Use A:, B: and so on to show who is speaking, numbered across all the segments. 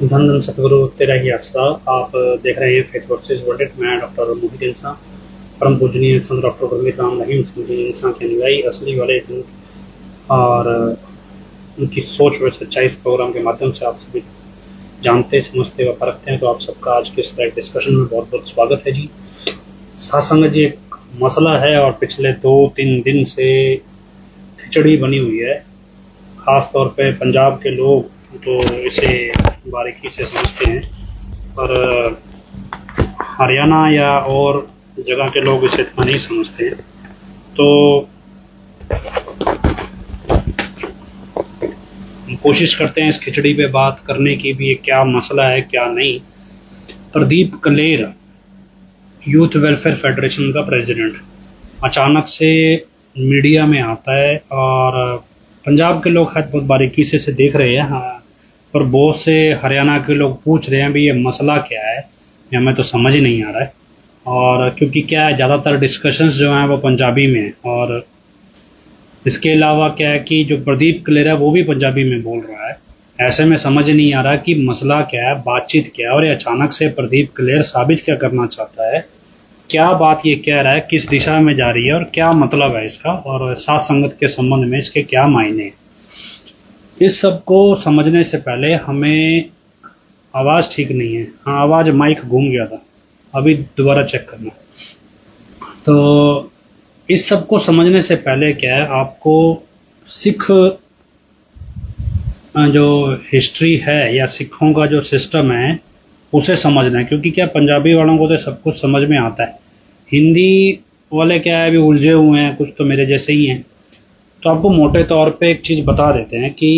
A: धन धन सतगुरु तेरा ही आसरा। आप देख रहे हैं फेथ वर्सेस वर्ल्ड। मैं डॉक्टर मोहित इंसान, परम पूजनीय संत डॉक्टर गुरमीत राम रहीम सिंह जी इंसान के अनुयायी असली वाले दिन और उनकी सोच व सच्चाई इस प्रोग्राम के माध्यम से आप सभी जानते समझते व परखते हैं। तो आप सबका आज के इस डिस्कशन में बहुत बहुत स्वागत है जी। सासंग जी एक मसला है और पिछले 2-3 दिन से खिचड़ी बनी हुई है। खास तौर पे पंजाब के लोग तो इसे बारीकी से समझते हैं, पर हरियाणा या और जगह के लोग इसे इतना नहीं समझते हैं। तो हम कोशिश करते हैं इस खिचड़ी पे बात करने की भी, क्या मसला है क्या नहीं। Pradeep Kaler youth welfare federation का प्रेसिडेंट अचानक से मीडिया में आता है और पंजाब के लोग बहुत बारीकी से इसे देख रहे हैं। हाँ, और बहुत से हरियाणा के लोग पूछ रहे हैं भी ये मसला क्या है, या हमें तो समझ ही नहीं आ रहा है। और क्योंकि क्या है, ज़्यादातर डिस्कशंस जो हैं वो पंजाबी में हैं, और इसके अलावा क्या है कि जो प्रदीप कलेर है वो भी पंजाबी में बोल रहा है। ऐसे में समझ नहीं आ रहा कि मसला क्या है, बातचीत क्या है, और ये अचानक से प्रदीप कलेर साबित क्या करना चाहता है, क्या बात ये कह रहा है, किस दिशा में जा रही है और क्या मतलब है इसका, और साथ संगत के संबंध में इसके क्या मायने हैं। इस सब को समझने से पहले हमें आवाज़ ठीक नहीं है। हाँ, आवाज़ माइक घूम गया था, अभी दोबारा चेक करना। तो इस सब को समझने से पहले क्या है, आपको सिख जो हिस्ट्री है या सिखों का जो सिस्टम है उसे समझना है। क्योंकि क्या, पंजाबी वालों को तो सब कुछ समझ में आता है, हिंदी वाले क्या है अभी उलझे हुए हैं, कुछ तो मेरे जैसे ही हैं। तो आपको मोटे तौर पे एक चीज़ बता देते हैं कि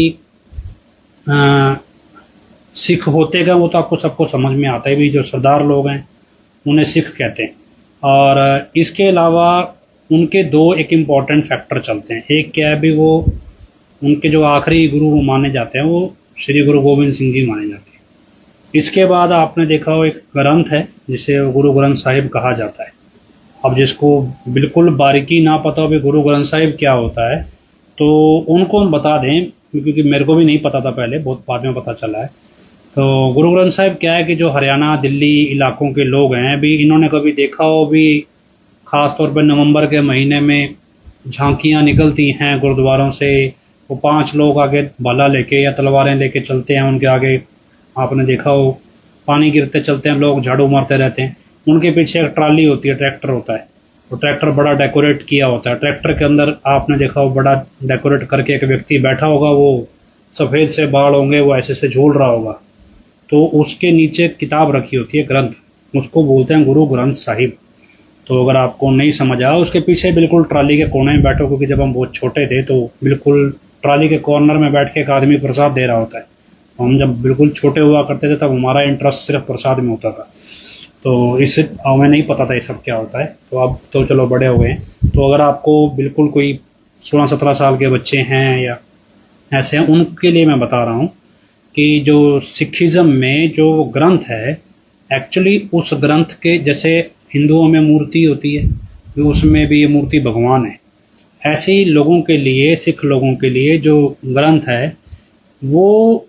A: सिख होते क्या, वो तो आपको सबको समझ में आता है भी। जो सरदार लोग हैं उन्हें सिख कहते हैं, और इसके अलावा उनके दो एक इम्पॉर्टेंट फैक्टर चलते हैं। एक क्या है भी, वो उनके जो आखिरी गुरु वो माने जाते हैं वो श्री गुरु गोविंद सिंह जी माने जाते हैं। इसके बाद आपने देखा हो एक ग्रंथ है जिसे गुरु ग्रंथ साहिब कहा जाता है। अब जिसको बिल्कुल बारीकी ना पता हो भी गुरु ग्रंथ साहिब क्या होता है, तो उनको हम बता दें, क्योंकि मेरे को भी नहीं पता था पहले, बहुत बाद में पता चला है। तो गुरु ग्रंथ साहिब क्या है कि जो हरियाणा दिल्ली इलाकों के लोग हैं भी, इन्होंने कभी देखा हो भी, ख़ास तौर पर नवंबर के महीने में झांकियाँ निकलती हैं गुरुद्वारों से। वो 5 लोग आगे भाला लेके या तलवारें लेके चलते हैं, उनके आगे आपने देखा हो पानी गिरते चलते हैं, लोग झाड़ू मारते रहते हैं। उनके पीछे एक ट्राली होती है, ट्रैक्टर होता है, तो ट्रैक्टर बड़ा डेकोरेट किया होता है। ट्रैक्टर के अंदर आपने देखा हो बड़ा डेकोरेट करके एक व्यक्ति बैठा होगा, वो सफ़ेद से बाल होंगे, वो ऐसे से झूल रहा होगा। तो उसके नीचे किताब रखी होती है, ग्रंथ, उसको बोलते हैं गुरु ग्रंथ साहिब। तो अगर आपको नहीं समझ आया, उसके पीछे बिल्कुल ट्राली के कोने में बैठो, क्योंकि जब हम बहुत छोटे थे तो बिल्कुल ट्राली के कॉर्नर में बैठ के एक आदमी प्रसाद दे रहा होता है। तो हम जब बिल्कुल छोटे हुआ करते थे तब हमारा इंटरेस्ट सिर्फ प्रसाद में होता था। तो इससे हमें नहीं पता था ये सब क्या होता है। तो अब तो चलो बड़े हो गए। तो अगर आपको बिल्कुल कोई 16-17 साल के बच्चे हैं या ऐसे हैं, उनके लिए मैं बता रहा हूँ कि जो सिखिज़म में जो ग्रंथ है, एक्चुअली उस ग्रंथ के जैसे हिंदुओं में मूर्ति होती है, तो उसमें भी ये मूर्ति भगवान है। ऐसे ही लोगों के लिए, सिख लोगों के लिए जो ग्रंथ है वो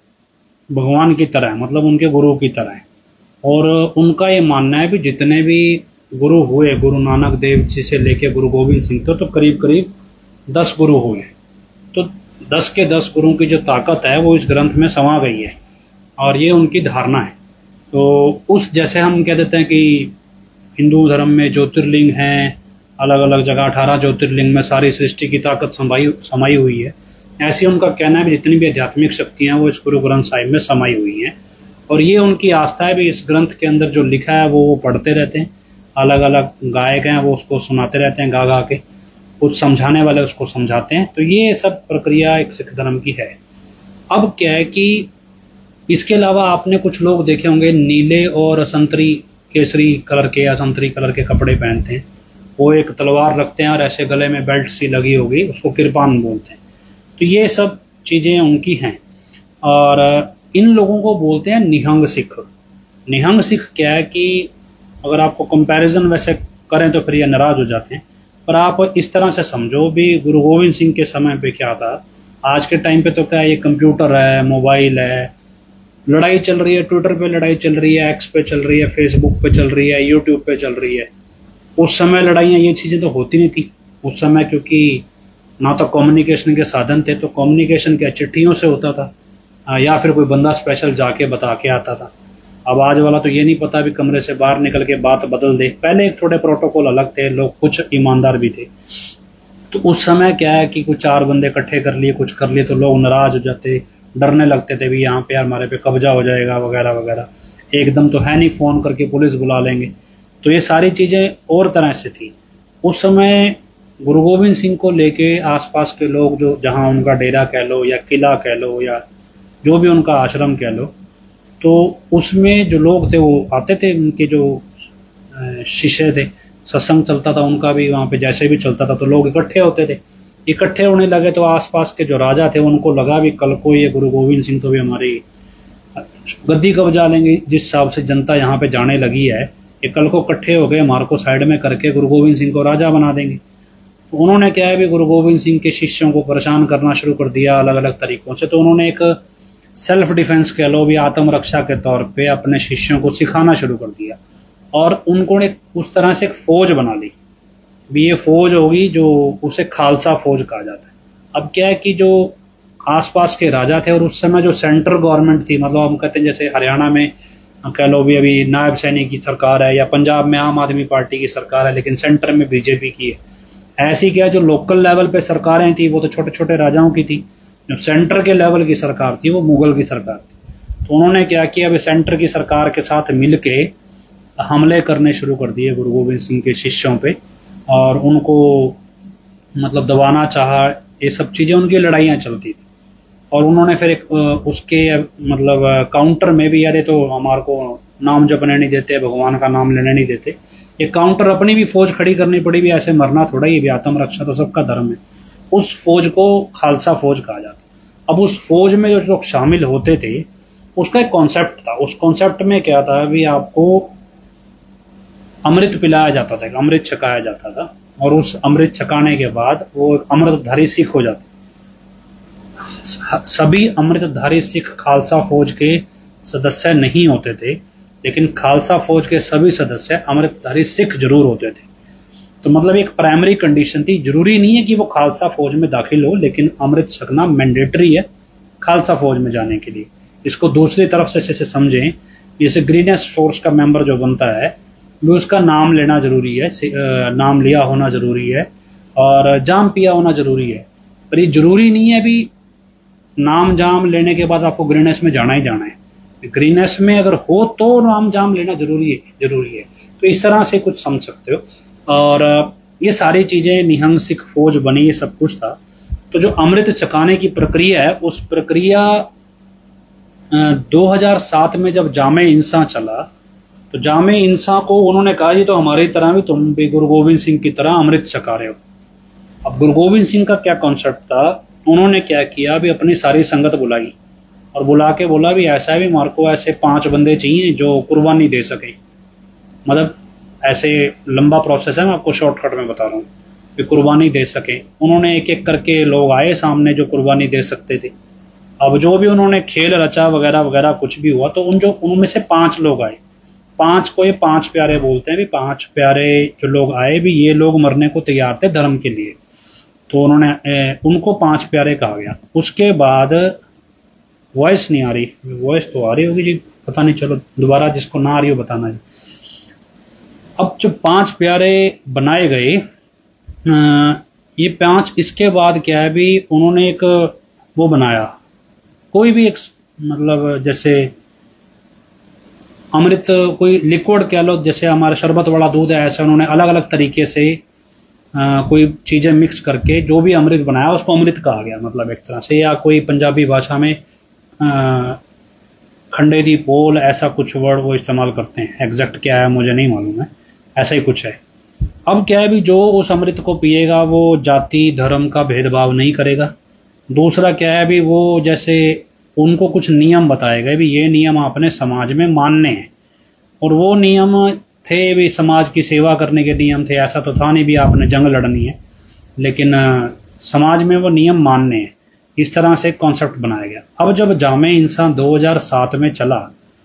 A: भगवान की तरह है, मतलब उनके गुरु की तरह है। और उनका ये मानना है भी जितने भी गुरु हुए, गुरु नानक देव जी से लेके गुरु गोविंद सिंह तक, तो करीब करीब 10 गुरु हुए। तो 10 के 10 गुरुओं की जो ताकत है वो इस ग्रंथ में समा गई है, और ये उनकी धारणा है। तो उस जैसे हम कह देते हैं कि हिंदू धर्म में ज्योतिर्लिंग हैं, अलग अलग जगह 18 ज्योतिर्लिंग में सारी सृष्टि की ताकत समाई हुई है, ऐसी उनका कहना है भी जितनी भी आध्यात्मिक शक्तियाँ वो इस गुरु ग्रंथ साहिब में समाई हुई हैं। और ये उनकी आस्था है भी, इस ग्रंथ के अंदर जो लिखा है वो पढ़ते रहते हैं। अलग अलग गायक हैं वो उसको सुनाते रहते हैं, गा गा के, कुछ समझाने वाले उसको समझाते हैं। तो ये सब प्रक्रिया एक सिख धर्म की है। अब क्या है कि इसके अलावा आपने कुछ लोग देखे होंगे नीले और संतरी केसरी कलर के या संतरी कलर के कपड़े पहनते हैं, वो एक तलवार रखते हैं और ऐसे गले में बेल्ट सी लगी होगी, उसको किरपान बोलते हैं। तो ये सब चीज़ें उनकी हैं, और इन लोगों को बोलते हैं निहंग सिख। निहंग सिख क्या है कि अगर आपको कंपैरिजन वैसे करें तो फिर ये नाराज हो जाते हैं, पर आप इस तरह से समझो भी गुरु गोविंद सिंह के समय पे क्या था, आज के टाइम पे तो क्या है, ये कंप्यूटर है, मोबाइल है, लड़ाई चल रही है, ट्विटर पे लड़ाई चल रही है, एक्स पे चल रही है, फेसबुक पे चल रही है, यूट्यूब पे चल रही है। उस समय लड़ाइयाँ, ये चीज़ें तो होती नहीं थी उस समय, क्योंकि ना तो कम्युनिकेशन के साधन थे। तो कम्युनिकेशन क्या चिट्ठियों से होता था, या फिर कोई बंदा स्पेशल जाके बता के आता था। अब आज वाला तो ये नहीं पता भी कमरे से बाहर निकल के बात बदल दे। पहले एक थोड़े प्रोटोकॉल अलग थे, लोग कुछ ईमानदार भी थे। तो उस समय क्या है कि कुछ 4 बंदे इकट्ठे कर लिए, कुछ कर लिए, तो लोग नाराज हो जाते, डरने लगते थे भी यहाँ पे यार हमारे पे कब्जा हो जाएगा वगैरह वगैरह। एकदम तो है नहीं, फोन करके पुलिस बुला लेंगे। तो ये सारी चीजें और तरह से थी उस समय। गुरु गोविंद सिंह को लेके आसपास के लोग, जो जहाँ उनका डेरा कह लो या किला कह लो या जो भी उनका आश्रम कह लो, तो उसमें जो लोग थे वो आते थे, उनके जो शिष्य थे, सत्संग चलता था उनका भी वहाँ पे जैसे भी चलता था, तो लोग इकट्ठे होते थे। इकट्ठे होने लगे तो आसपास के जो राजा थे उनको लगा भी कल को ये गुरु गोविंद सिंह तो भी हमारी गद्दी कब्जा लेंगे। जिस हिसाब से जनता यहाँ पे जाने लगी है, ये कल को इकट्ठे हो गए, हमारे को साइड में करके गुरु गोविंद सिंह को राजा बना देंगे। तो उन्होंने क्या है भी गुरु गोविंद सिंह के शिष्यों को परेशान करना शुरू कर दिया अलग अलग तरीकों से। तो उन्होंने एक सेल्फ डिफेंस कह लो भी, आत्मरक्षा के तौर पे अपने शिष्यों को सिखाना शुरू कर दिया, और उनको एक उस तरह से एक फौज बना ली भी। ये फौज होगी जो उसे खालसा फौज कहा जाता है। अब क्या है कि जो आसपास के राजा थे और उस समय जो सेंट्रल गवर्नमेंट थी, मतलब हम कहते हैं जैसे हरियाणा में कह लो भी अभी नायब सैनी की सरकार है, या पंजाब में आम आदमी पार्टी की सरकार है लेकिन सेंटर में बीजेपी की है। ऐसी क्या जो लोकल लेवल पे सरकारें थी वो तो छोटे छोटे राजाओं की थी, जो सेंटर के लेवल की सरकार थी वो मुगल की सरकार थी। तो उन्होंने क्या किया, अभी सेंटर की सरकार के साथ मिलके हमले करने शुरू कर दिए गुरु गोविंद सिंह के शिष्यों पे, और उनको मतलब दबाना चाहा। ये सब चीजें उनकी लड़ाइयाँ चलती थी। और उन्होंने फिर एक उसके मतलब काउंटर में भी, यार तो हमारे को नाम जपने नहीं देते, भगवान का नाम लेने नहीं देते, ये काउंटर अपनी भी फौज खड़ी करनी पड़ी भी, ऐसे मरना थोड़ा ही भी, आत्मरक्षा तो सबका धर्म है। उस फौज को खालसा फौज कहा जाता। अब उस फौज में जो लोग शामिल होते थे उसका एक कॉन्सेप्ट था। उस कॉन्सेप्ट में क्या था भी, आपको अमृत पिलाया जाता था, अमृत छकाया जाता था, और उस अमृत छकाने के बाद वो अमृतधारी सिख हो जाते। सभी अमृतधारी सिख खालसा फौज के सदस्य नहीं होते थे, लेकिन खालसा फौज के सभी सदस्य अमृतधारी सिख जरूर होते थे। तो मतलब एक प्राइमरी कंडीशन थी, जरूरी नहीं है कि वो खालसा फौज में दाखिल हो, लेकिन अमृत छकना मैंडेटरी है खालसा फौज में जाने के लिए। इसको दूसरी तरफ से जैसे समझें, जैसे ग्रीनेस फोर्स का मेंबर जो बनता है भी उसका नाम लेना जरूरी है, नाम लिया होना जरूरी है, और जाम पिया होना जरूरी है। पर ये जरूरी नहीं है भी नाम जाम लेने के बाद आपको ग्रीनेस में जाना ही जाना है। ग्रीनेस में अगर हो तो नाम जाम लेना जरूरी है। तो इस तरह से कुछ समझ सकते हो। और ये सारी चीजें निहंग सिख फौज बनी, ये सब कुछ था। तो जो अमृत छकाने की प्रक्रिया है, उस प्रक्रिया 2007 में जब जामे इंसा चला, तो जामे इंसा को उन्होंने कहा जी तो हमारी तरह भी तुम भी गुरु गोविंद सिंह की तरह अमृत छका रहे हो। अब गुरु गोविंद सिंह का क्या कॉन्सेप्ट था, उन्होंने क्या किया भी अपनी सारी संगत बुलाई और बुला के बोला भी ऐसा भी मार को ऐसे 5 बंदे चाहिए जो कुर्बानी दे सके। मतलब ऐसे लंबा प्रोसेस है, मैं आपको शॉर्टकट में बता रहा हूँ कि कुर्बानी दे सके। उन्होंने एक एक करके लोग आए सामने जो कुर्बानी दे सकते थे। अब जो भी उन्होंने खेल रचा वगैरह वगैरह कुछ भी हुआ, तो उनमें से 5 लोग आए। 5 को ये 5 प्यारे बोलते हैं भी। 5 प्यारे जो लोग आए भी, ये लोग मरने को तैयार थे धर्म के लिए, तो उन्होंने उनको 5 प्यारे कहा गया। उसके बाद वॉइस नहीं आ रही, वॉइस तो आ रही होगी जी, पता नहीं, चलो दोबारा जिसको ना आ रही हो बताना जी। अब जो 5 प्यारे बनाए गए, ये 5, इसके बाद क्या है भी उन्होंने एक वो बनाया, कोई भी एक मतलब जैसे अमृत कोई लिक्विड कह लो, जैसे हमारा शरबत वाला दूध है, ऐसे उन्होंने अलग अलग तरीके से कोई चीजें मिक्स करके जो भी अमृत बनाया उसको अमृत कहा गया, मतलब एक तरह से। या कोई पंजाबी भाषा में खंडे दी पोल, ऐसा कुछ वर्ड वो इस्तेमाल करते हैं, एग्जैक्ट क्या है मुझे नहीं मालूम है, ऐसा ही कुछ है। अब क्या है भी जो उस अमृत को पिएगा वो जाति धर्म का भेदभाव नहीं करेगा। दूसरा क्या है भी वो जैसे उनको कुछ नियम बताए गए भी, ये नियम आपने समाज में मानने हैं। और वो नियम थे भी समाज की सेवा करने के नियम थे, ऐसा तो था नहीं भी आपने जंग लड़नी है, लेकिन समाज में वो नियम मानने हैं इस तरह से कॉन्सेप्ट बनाया गया। अब जब जामे इंसान 2007 में चला,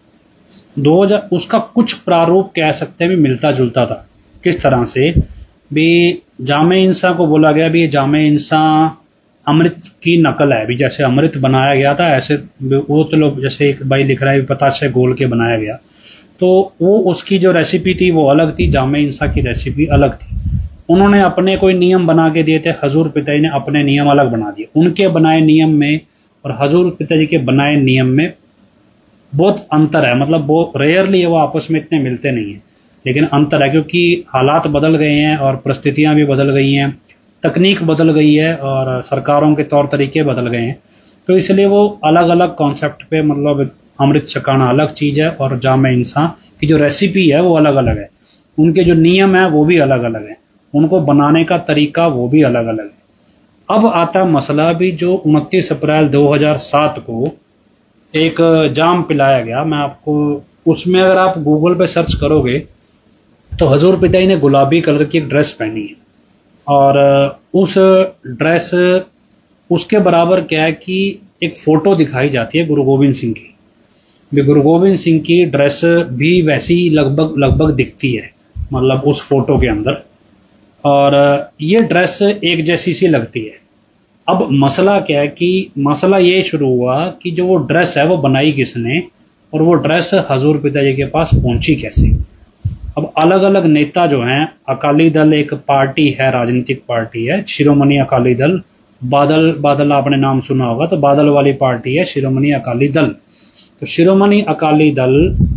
A: 2000 उसका कुछ प्रारूप कह सकते हैं भी मिलता जुलता था। किस तरह से भी जामे इंसान को बोला गया भी ये जामे इंसान अमृत की नकल है, भी जैसे अमृत बनाया गया था ऐसे वो तो लोग, जैसे एक भाई लिख रहा है पतासे घोल के बनाया गया, तो वो उसकी जो रेसिपी थी वो अलग थी, जामे इंसान की रेसिपी अलग थी। उन्होंने अपने कोई नियम बना के दिए थे, हजूर पिताजी ने अपने नियम अलग बना दिए। उनके बनाए नियम में और हजूर पिताजी के बनाए नियम में बहुत अंतर है, मतलब बहुत रेयरली वो आपस में इतने मिलते नहीं हैं, लेकिन अंतर है क्योंकि हालात बदल गए हैं और परिस्थितियां भी बदल गई हैं, तकनीक बदल गई है और सरकारों के तौर तरीके बदल गए हैं, तो इसलिए वो अलग अलग कॉन्सेप्ट पे, मतलब अमृत छकाना अलग चीज़ है और जामे इंसान की जो रेसिपी है वो अलग अलग है, उनके जो नियम है वो भी अलग अलग है, उनको बनाने का तरीका वो भी अलग अलग है। अब आता मसला भी जो 29 अप्रैल 2007 को एक जाम पिलाया गया, मैं आपको उसमें अगर आप गूगल पे सर्च करोगे तो हजूर पिताजी ने गुलाबी कलर की एक ड्रेस पहनी है और उस ड्रेस उसके बराबर क्या है कि एक फोटो दिखाई जाती है गुरु गोविंद सिंह की, भी गुरु गोविंद सिंह की ड्रेस भी वैसी लगभग लगभग दिखती है, मतलब उस फोटो के अंदर, और ये ड्रेस एक जैसी सी लगती है। अब मसला क्या है कि मसला ये शुरू हुआ कि जो वो ड्रेस है वो बनाई किसने और वो ड्रेस हजूर पिताजी के पास पहुंची कैसे। अब अलग अलग नेता जो हैं, अकाली दल एक पार्टी है, राजनीतिक पार्टी है, शिरोमणि अकाली दल, बादल आपने नाम सुना होगा, तो बादल वाली पार्टी है शिरोमणि अकाली दल। तो शिरोमणि अकाली दल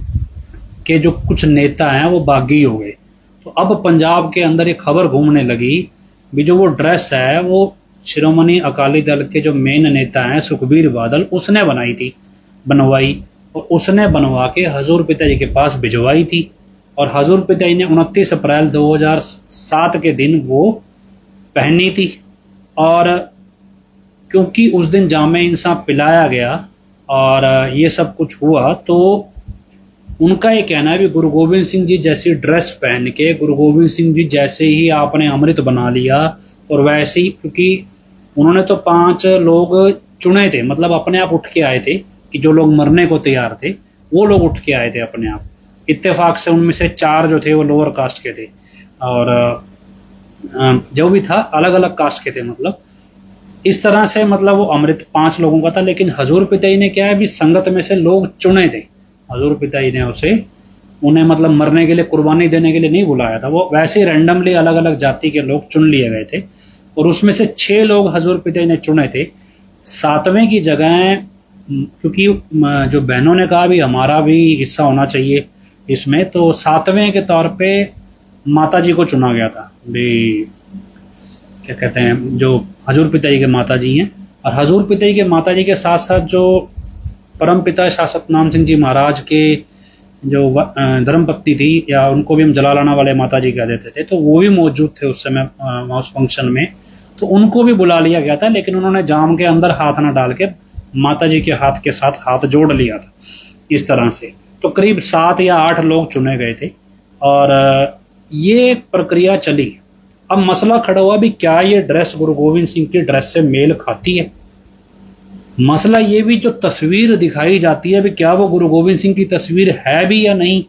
A: के जो कुछ नेता हैं वो बागी हो गए, तो अब पंजाब के अंदर एक खबर घूमने लगी भी जो वो ड्रेस है वो शिरोमणि अकाली दल के जो मेन नेता हैं सुखबीर बादल, उसने बनवाई और उसने बनवा के हजूर पिताजी के पास भिजवाई थी और हजूर पिताजी ने 29 अप्रैल 2007 के दिन वो पहनी थी। और क्योंकि उस दिन जामे इंसान पिलाया गया और ये सब कुछ हुआ, तो उनका ये कहना है भी गुरु गोविंद सिंह जी जैसी ड्रेस पहन के, गुरु गोविंद सिंह जी जैसे ही आपने अमृत बना लिया और वैसे ही, क्योंकि उन्होंने तो 5 लोग चुने थे, मतलब अपने आप उठ के आए थे कि जो लोग मरने को तैयार थे वो लोग उठ के आए थे अपने आप, इत्तेफाक से उनमें से 4 जो थे वो लोअर कास्ट के थे और जो भी था अलग अलग कास्ट के थे, मतलब इस तरह से, मतलब वो अमृत 5 लोगों का था। लेकिन हजूर पिताजी ने क्या है भी संगत में से लोग चुने थे, हजूर पिताजी ने उन्हें मतलब मरने के लिए, कुर्बानी देने के लिए नहीं बुलाया था, वो वैसे ही रैंडमली अलग अलग जाति के लोग चुन लिए गए थे और उसमें से 6 लोग हजूर पिताजी ने चुने थे। 7वें की जगह, क्योंकि जो बहनों ने कहा भी हमारा भी हिस्सा होना चाहिए इसमें, तो 7वें के तौर पे माता जी को चुना गया था भी, क्या कहते हैं, जो हजूर पिताजी के माता जी हैं, और हजूर पिताजी के माता जी के साथ साथ जो परम पिता शासक नाम सिंह जी महाराज के जो धर्मपत्नी थी, या उनको भी हम जलालाना वाले माता जी कह देते थे, तो वो भी मौजूद थे उस समय उस फंक्शन में, तो उनको भी बुला लिया गया था। लेकिन उन्होंने जाम के अंदर हाथ न डाल के माता जी के हाथ के साथ हाथ जोड़ लिया था इस तरह से। तो करीब 7 या 8 लोग चुने गए थे और ये प्रक्रिया चली। अब मसला खड़ा हुआ भी क्या ये ड्रेस गुरु गोविंद सिंह की ड्रेस से मेल खाती है। मसला ये भी जो तस्वीर दिखाई जाती है भी क्या वो गुरु गोविंद सिंह की तस्वीर है भी या नहीं,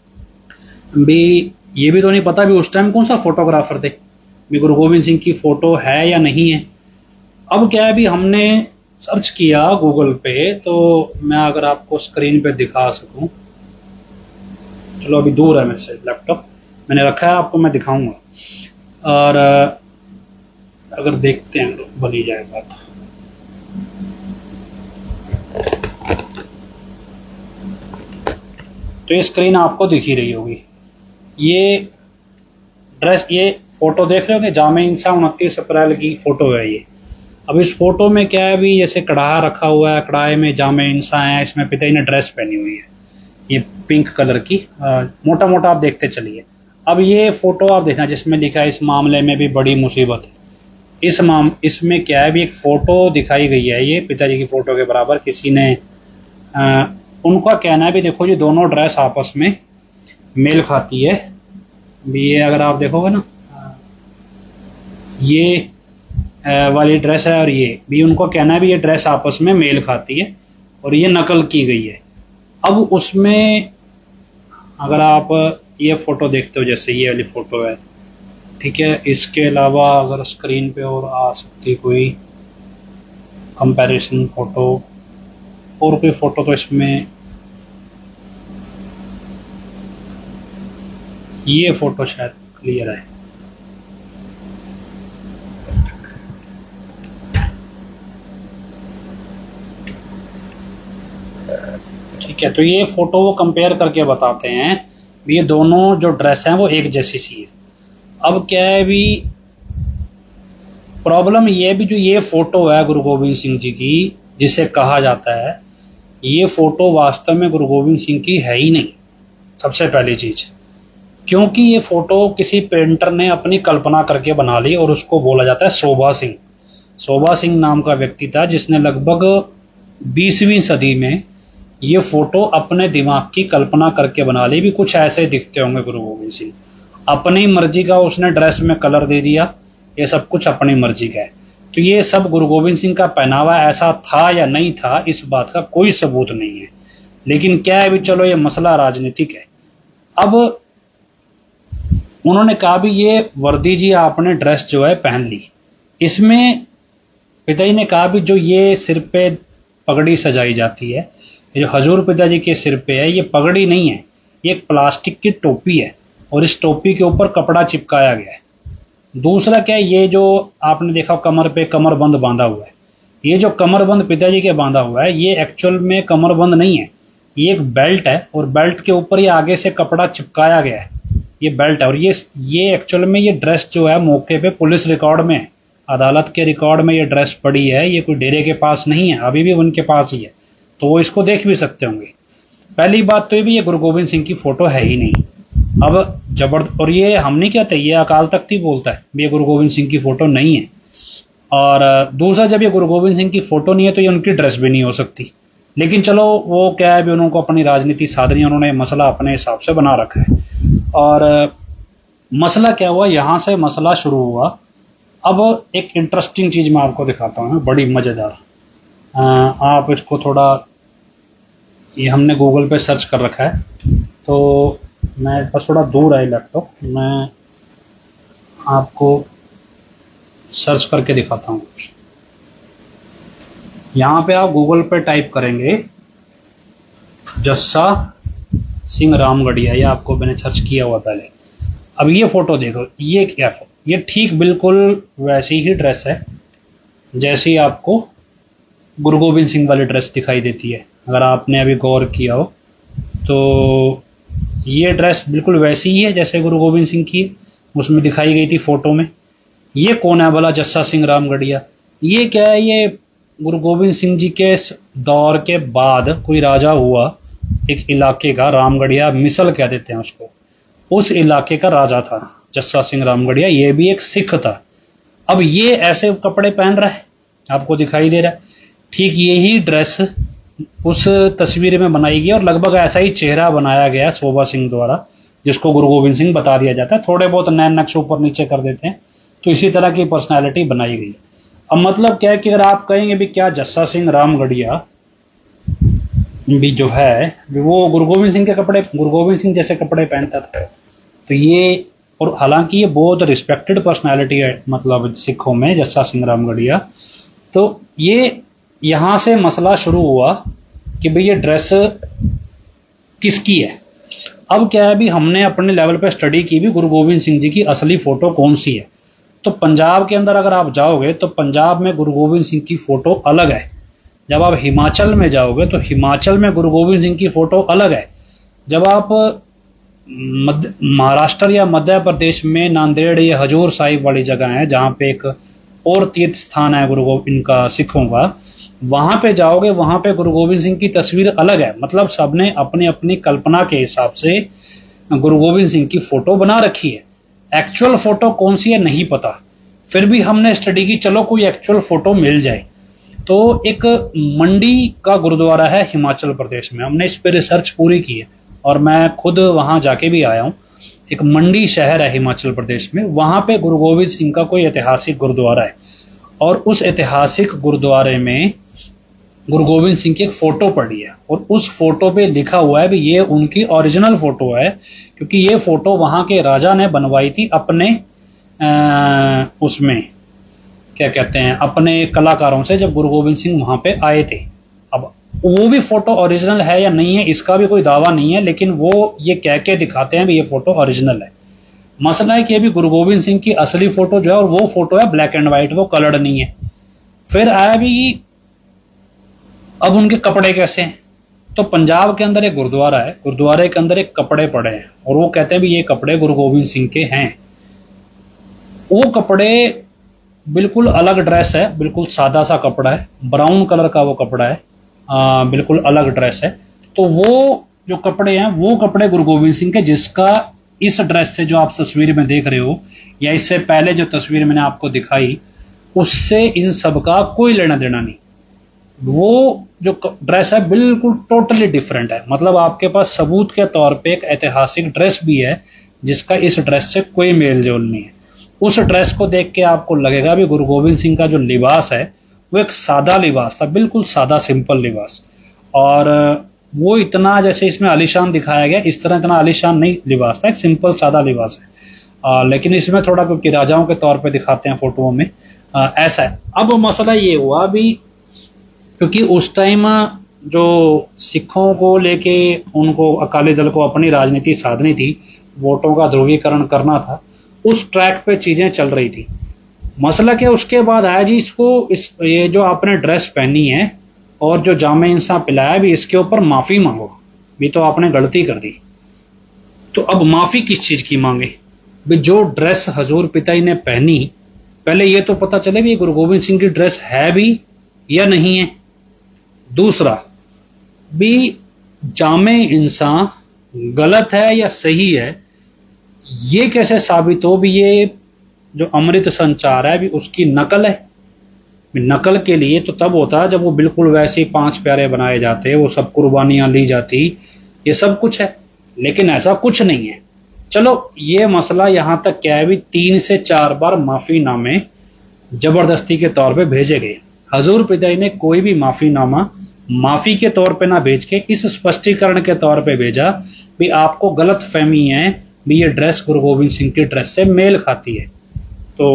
A: भी ये भी तो नहीं पता भी उस टाइम कौन सा फोटोग्राफर थे, भी गुरु गोविंद सिंह की फोटो है या नहीं है। अब क्या है भी हमने सर्च किया गूगल पे, तो मैं अगर आपको स्क्रीन पे दिखा सकूं, चलो अभी दूर है मेरे से लैपटॉप, मैंने रखा है, आपको मैं दिखाऊंगा और अगर देखते हैं तो बनी जाए बात। तो ये स्क्रीन आपको दिख ही रही होगी, ये ड्रेस, ये फोटो देख रहे हो कि जामे इंसान 29 अप्रैल की फोटो है ये। अब इस फोटो में क्या है भी, जैसे कढ़ा रखा हुआ है, कढ़ाई में जामे इंसान है, इसमें पिताजी ने ड्रेस पहनी हुई है ये पिंक कलर की, मोटा मोटा आप देखते चलिए। अब ये फोटो आप देखना जिसमें लिखा है इस मामले में भी बड़ी मुसीबत है। इसमें क्या है भी एक फोटो दिखाई गई है, ये पिताजी की फोटो के बराबर किसी ने, उनका कहना है भी देखो ये दोनों ड्रेस आपस में मेल खाती है भी। ये अगर आप देखोगे ना, ये वाली ड्रेस है और ये भी उनको कहना है भी ये ड्रेस आपस में मेल खाती है और ये नकल की गई है। अब उसमें अगर आप ये फोटो देखते हो, जैसे ये वाली फोटो है, ठीक है, इसके अलावा अगर स्क्रीन पे और आ सकती कोई कंपैरिजन फोटो और कोई फोटो, तो इसमें ये फोटो शायद क्लियर है। ठीक है, तो ये फोटो वो कंपेयर करके बताते हैं ये दोनों जो ड्रेस हैं वो एक जैसी सी है। अब क्या है भी प्रॉब्लम ये भी, जो ये फोटो है गुरु गोविंद सिंह जी की, जिसे कहा जाता है, ये फोटो वास्तव में गुरु गोविंद सिंह की है ही नहीं, सबसे पहली चीज, क्योंकि ये फोटो किसी पेंटर ने अपनी कल्पना करके बना ली और उसको बोला जाता है शोभा सिंह। शोभा सिंह नाम का व्यक्ति था जिसने लगभग 20वीं सदी में ये फोटो अपने दिमाग की कल्पना करके बना ली भी कुछ ऐसे दिखते होंगे गुरु गोविंद सिंह। अपनी मर्जी का उसने ड्रेस में कलर दे दिया, ये सब कुछ अपनी मर्जी का है। तो ये सब गुरु गोविंद सिंह का पहनावा ऐसा था या नहीं था, इस बात का कोई सबूत नहीं है। लेकिन क्या है भी, चलो ये मसला राजनीतिक है। अब उन्होंने कहा भी ये वर्दी जी आपने ड्रेस जो है पहन ली, इसमें पिताजी ने कहा भी जो ये सिर पे पगड़ी सजाई जाती है, जो हजूर पिताजी के सिर पे है, ये पगड़ी नहीं है, ये एक प्लास्टिक की टोपी है और इस टोपी के ऊपर कपड़ा चिपकाया गया है। दूसरा क्या है, ये जो आपने देखा कमर पे कमरबंद बांधा हुआ है, ये जो कमरबंद पिताजी के बांधा हुआ है ये एक्चुअल में कमरबंद नहीं है, ये एक बेल्ट है और बेल्ट के ऊपर ये आगे से कपड़ा चिपकाया गया है, ये बेल्ट है। और ये एक्चुअल में ये ड्रेस जो है मौके पे पुलिस रिकॉर्ड में, अदालत के रिकॉर्ड में ये ड्रेस पड़ी है, ये कोई डेरे के पास नहीं है, अभी भी उनके पास ही है, तो वो इसको देख भी सकते होंगे। पहली बात तो ये भी ये गुरु गोविंद सिंह की फोटो है ही नहीं। अब जबरदस्त, और ये हम नहीं कहते, ये अकाल तख्त ही बोलता है ये गुरु गोविंद सिंह की फोटो नहीं है। और दूसरा, जब ये गुरु गोविंद सिंह की फोटो नहीं है तो ये उनकी ड्रेस भी नहीं हो सकती। लेकिन चलो वो क्या है भी, उनको अपनी राजनीति साधनी, उन्होंने मसला अपने हिसाब से बना रखा है। और मसला क्या हुआ, यहां से मसला शुरू हुआ। अब एक इंटरेस्टिंग चीज मैं आपको दिखाता हूँ, बड़ी मजेदार। आप इसको थोड़ा, ये हमने गूगल पे सर्च कर रखा है, तो मैं बस थोड़ा दूर है लैपटॉप, मैं आपको सर्च करके दिखाता हूँ कुछ। यहां पे आप गूगल पे टाइप करेंगे जस्सा सिंह रामगढ़िया, ये आपको मैंने सर्च किया हुआ पहले। अब ये फोटो देखो, ये क्या, ये ठीक बिल्कुल वैसी ही ड्रेस है जैसी आपको गुरु गोविंद सिंह वाली ड्रेस दिखाई देती है। अगर आपने अभी गौर किया हो तो ये ड्रेस बिल्कुल वैसी ही है जैसे गुरु गोविंद सिंह की उसमें दिखाई गई थी फोटो में। ये कौन है भला, जस्सा सिंह रामगढ़िया? ये क्या है, ये गुरु गोविंद सिंह जी के दौर के बाद कोई राजा हुआ एक इलाके का, रामगढ़िया मिसल कह देते हैं उसको, उस इलाके का राजा था जस्सा सिंह रामगढ़िया। ये भी एक सिख था। अब ये ऐसे कपड़े पहन रहा है, आपको दिखाई दे रहा है। ठीक यही ड्रेस उस तस्वीर में बनाई गई और लगभग ऐसा ही चेहरा बनाया गया शोभा सिंह द्वारा, जिसको गुरु गोविंद सिंह बता दिया जाता है। थोड़े बहुत नए नक्श ऊपर नीचे कर देते हैं, तो इसी तरह की पर्सनालिटी बनाई गई। अब मतलब क्या है कि अगर आप कहेंगे भी क्या जस्सा सिंह रामगढ़िया भी जो है वो गुरु गोविंद सिंह के कपड़े, गुरु गोविंद सिंह जैसे कपड़े पहनता था, तो ये, और हालांकि ये बहुत रिस्पेक्टेड पर्सनालिटी है मतलब सिखों में, जस्सा सिंह रामगढ़िया। तो ये यहां से मसला शुरू हुआ कि भाई ये ड्रेस किसकी है। अब क्या है भी, हमने अपने लेवल पे स्टडी की भी गुरु गोविंद सिंह जी की असली फोटो कौन सी है। तो पंजाब के अंदर अगर आप जाओगे तो पंजाब में गुरु गोविंद सिंह की फोटो अलग है। जब आप हिमाचल में जाओगे तो हिमाचल में गुरु गोविंद सिंह की फोटो अलग है। जब आप महाराष्ट्र या मध्य प्रदेश में नांदेड़ या हजूर साहिब वाली जगह है जहां पे एक और तीर्थ स्थान है गुरु गोविंद का सिखों का, वहां पे जाओगे, वहां पे गुरु गोविंद सिंह की तस्वीर अलग है। मतलब सबने अपनी अपनी कल्पना के हिसाब से गुरु गोविंद सिंह की फोटो बना रखी है। एक्चुअल फोटो कौन सी है नहीं पता, फिर भी हमने स्टडी की, चलो कोई एक्चुअल फोटो मिल जाए। तो एक मंडी का गुरुद्वारा है हिमाचल प्रदेश में, हमने इस पर रिसर्च पूरी की है और मैं खुद वहां जाके भी आया हूं। एक मंडी शहर है हिमाचल प्रदेश में, वहां पे गुरु गोविंद सिंह का कोई ऐतिहासिक गुरुद्वारा है और उस ऐतिहासिक गुरुद्वारे में गुरु गोविंद सिंह की एक फोटो पड़ी है और उस फोटो पे लिखा हुआ है भी ये उनकी ओरिजिनल फोटो है, क्योंकि ये फोटो वहां के राजा ने बनवाई थी अपने उसमें क्या कहते हैं अपने कलाकारों से जब गुरु गोविंद सिंह वहां पे आए थे। अब वो भी फोटो ओरिजिनल है या नहीं है इसका भी कोई दावा नहीं है, लेकिन वो ये कह के दिखाते हैं भी ये फोटो ओरिजिनल है। मसला है कि अभी गुरु गोविंद सिंह की असली फोटो जो है और वो फोटो है ब्लैक एंड व्हाइट, वो कलर्ड नहीं है। फिर आया भी अब उनके कपड़े कैसे हैं, तो पंजाब के अंदर एक गुरुद्वारा है, गुरुद्वारे के अंदर एक कपड़े पड़े हैं और वो कहते हैं भी ये कपड़े गुरु गोविंद सिंह के हैं। वो कपड़े बिल्कुल अलग ड्रेस है, बिल्कुल सादा सा कपड़ा है, ब्राउन कलर का वो कपड़ा है, बिल्कुल अलग ड्रेस है। तो वो जो कपड़े हैं वो कपड़े गुरु गोविंद सिंह के, जिसका इस ड्रेस से जो आप तस्वीर में देख रहे हो या इससे पहले जो तस्वीर मैंने आपको दिखाई उससे इन सब का कोई लेना देना नहीं। वो जो ड्रेस है बिल्कुल टोटली डिफरेंट है, मतलब आपके पास सबूत के तौर पे एक ऐतिहासिक ड्रेस भी है जिसका इस ड्रेस से कोई मेल जोल नहीं है। उस ड्रेस को देख के आपको लगेगा भी गुरु गोविंद सिंह का जो लिबास है वो एक सादा लिबास था, बिल्कुल सादा सिंपल लिबास, और वो इतना जैसे इसमें आलीशान दिखाया गया इस तरह इतना आलीशान नहीं लिबास था, एक सिंपल सादा लिबास है। लेकिन इसमें थोड़ा क्योंकि राजाओं के तौर पे दिखाते हैं फोटोओं में ऐसा है। अब मसला ये हुआ भी क्योंकि उस टाइम जो सिखों को लेके उनको अकाली दल को अपनी राजनीति साधनी थी, वोटों का ध्रुवीकरण करना था, उस ट्रैक पे चीजें चल रही थी। मसला क्या उसके बाद आया जी ये जो आपने ड्रेस पहनी है और जो जामे इंसान पिलाया भी इसके ऊपर माफी मांगो, भी तो आपने गलती कर दी। तो अब माफी किस चीज की मांगे भी, जो ड्रेस हजूर पिताजी ने पहनी पहले ये तो पता चले भी गुरु गोविंद सिंह की ड्रेस है भी या नहीं है। दूसरा भी जामे इंसान गलत है या सही है ये कैसे साबित हो भी ये जो अमृत संचार है भी उसकी नकल है। नकल के लिए तो तब होता है जब वो बिल्कुल वैसे ही 5 प्यारे बनाए जाते, वो सब कुर्बानियां ली जाती, ये सब कुछ है, लेकिन ऐसा कुछ नहीं है। चलो ये मसला यहां तक क्या है भी 3 से 4 बार माफीनामे जबरदस्ती के तौर पे भेजे गए। हजूर पिताजी ने कोई भी माफीनामा माफी के तौर पे ना भेज के इस स्पष्टीकरण के तौर पे भेजा भी आपको गलत फहमी है भी ये ड्रेस गुरु गोविंद सिंह की ड्रेस से मेल खाती है। तो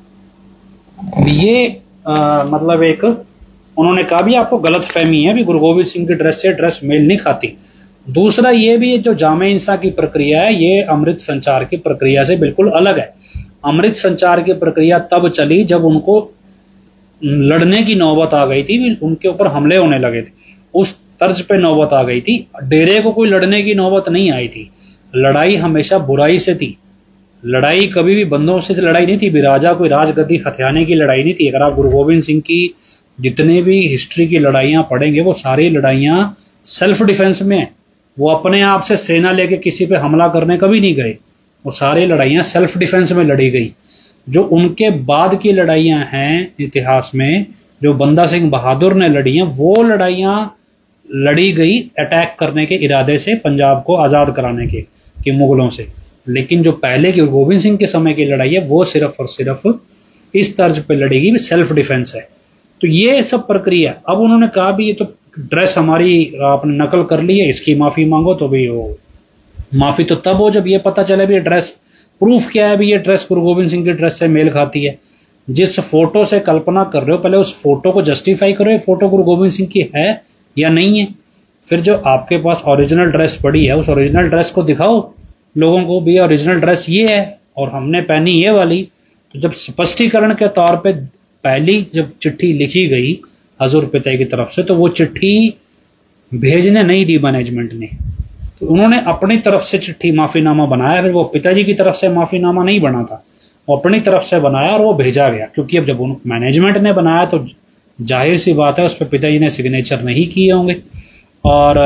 A: ये मतलब एक उन्होंने कहा भी आपको गलत फहमी है भी गुरु गोविंद सिंह की ड्रेस से ड्रेस मेल नहीं खाती। दूसरा ये भी जो जामे इंसा की प्रक्रिया है ये अमृत संचार की प्रक्रिया से बिल्कुल अलग है। अमृत संचार की प्रक्रिया तब चली जब उनको लड़ने की नौबत आ गई थी, उनके ऊपर हमले होने लगे थे, उस तर्ज पे नौबत आ गई थी। डेरे को कोई लड़ने की नौबत नहीं आई थी, लड़ाई हमेशा बुराई से थी, लड़ाई कभी भी बंदों से लड़ाई नहीं थी, भी राजा कोई राजगद्दी हथियाने की लड़ाई नहीं थी। अगर आप गुरु गोविंद सिंह की जितने भी हिस्ट्री की लड़ाइयां पढ़ेंगे वो सारी लड़ाइयां सेल्फ डिफेंस में है, वो अपने आप से सेना लेके किसी पे हमला करने कभी नहीं गए, वो सारी लड़ाइयां सेल्फ डिफेंस में लड़ी गई। जो उनके बाद की लड़ाइयां हैं इतिहास में जो बंदा सिंह बहादुर ने लड़ी हैं वो लड़ाइयां लड़ी गई अटैक करने के इरादे से, पंजाब को आजाद कराने के मुगलों से। लेकिन जो पहले की गोविंद सिंह के समय की लड़ाई है वो सिर्फ और सिर्फ इस तर्ज पे लड़ेगी, सेल्फ डिफेंस है। तो ये सब प्रक्रिया। अब उन्होंने कहा भी ये तो ड्रेस हमारी आपने नकल कर ली है, इसकी माफी मांगो, तो भी वो माफी तो तब हो जब ये पता चले भी ये ड्रेस, प्रूफ क्या है भी ये ड्रेस गुरु गोविंद सिंह की ड्रेस से मेल खाती है। जिस फोटो से कल्पना कर रहे हो पहले उस फोटो को जस्टिफाई करो, ये फोटो गुरु गोविंद सिंह की है या नहीं है। फिर जो आपके पास ओरिजिनल ड्रेस पड़ी है उस ओरिजिनल ड्रेस को दिखाओ लोगों को भी, ओरिजिनल ड्रेस ये है और हमने पहनी ये वाली। तो जब स्पष्टीकरण के तौर पे पहली जब चिट्ठी लिखी गई हजूर पिताजी की तरफ से, तो वो चिट्ठी भेजने नहीं दी मैनेजमेंट ने, तो उन्होंने अपनी तरफ से चिट्ठी माफीनामा बनाया। फिर वो पिताजी की तरफ से माफीनामा नहीं बना था, वो अपनी तरफ से बनाया और वो भेजा गया, क्योंकि अब जब मैनेजमेंट ने बनाया तो जाहिर सी बात है उस पर पिताजी ने सिग्नेचर नहीं किए होंगे। और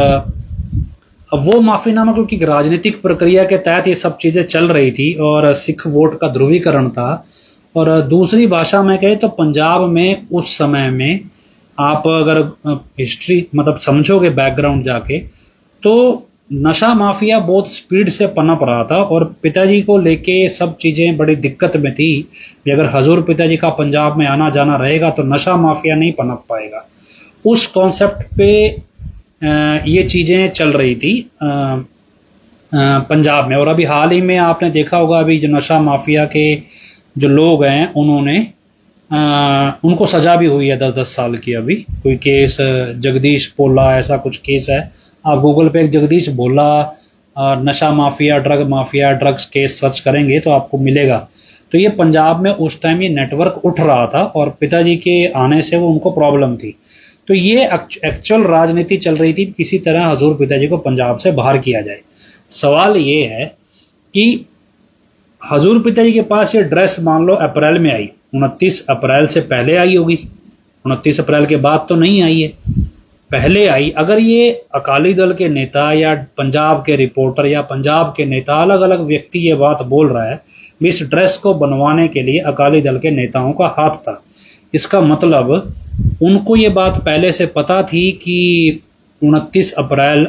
A: अब वो माफीनामा क्योंकि राजनीतिक प्रक्रिया के तहत ये सब चीजें चल रही थी और सिख वोट का ध्रुवीकरण था। और दूसरी भाषा में कहे तो पंजाब में उस समय में आप अगर हिस्ट्री मतलब समझोगे बैकग्राउंड जाके, तो नशा माफिया बहुत स्पीड से पनप रहा था और पिताजी को लेके सब चीजें बड़ी दिक्कत में थी कि अगर हजूर पिताजी का पंजाब में आना जाना रहेगा तो नशा माफिया नहीं पनप पाएगा। उस कॉन्सेप्ट पे ये चीजें चल रही थी पंजाब में। और अभी हाल ही में आपने देखा होगा, अभी जो नशा माफिया के जो लोग हैं उन्होंने उनको सजा भी हुई है 10-10 साल की। अभी कोई केस जगदीश पोला ऐसा कुछ केस है, आप गूगल पे जगदीश भोला नशा माफिया ड्रग्स केस सर्च करेंगे तो आपको मिलेगा। तो ये पंजाब में उस टाइम ये नेटवर्क उठ रहा था और पिताजी के आने से वो उनको प्रॉब्लम थी। तो ये एक्चुअल राजनीति चल रही थी, किसी तरह हजूर पिताजी को पंजाब से बाहर किया जाए। सवाल ये है कि हजूर पिताजी के पास ये ड्रेस मान लो अप्रैल में आई, 29 अप्रैल से पहले आई होगी, 29 अप्रैल के बाद तो नहीं आई है, पहले आई। अगर ये अकाली दल के नेता या पंजाब के रिपोर्टर या पंजाब के नेता अलग अलग व्यक्ति ये बात बोल रहा है, इस ड्रेस को बनवाने के लिए अकाली दल के नेताओं का हाथ था, इसका मतलब उनको ये बात पहले से पता थी कि 29 अप्रैल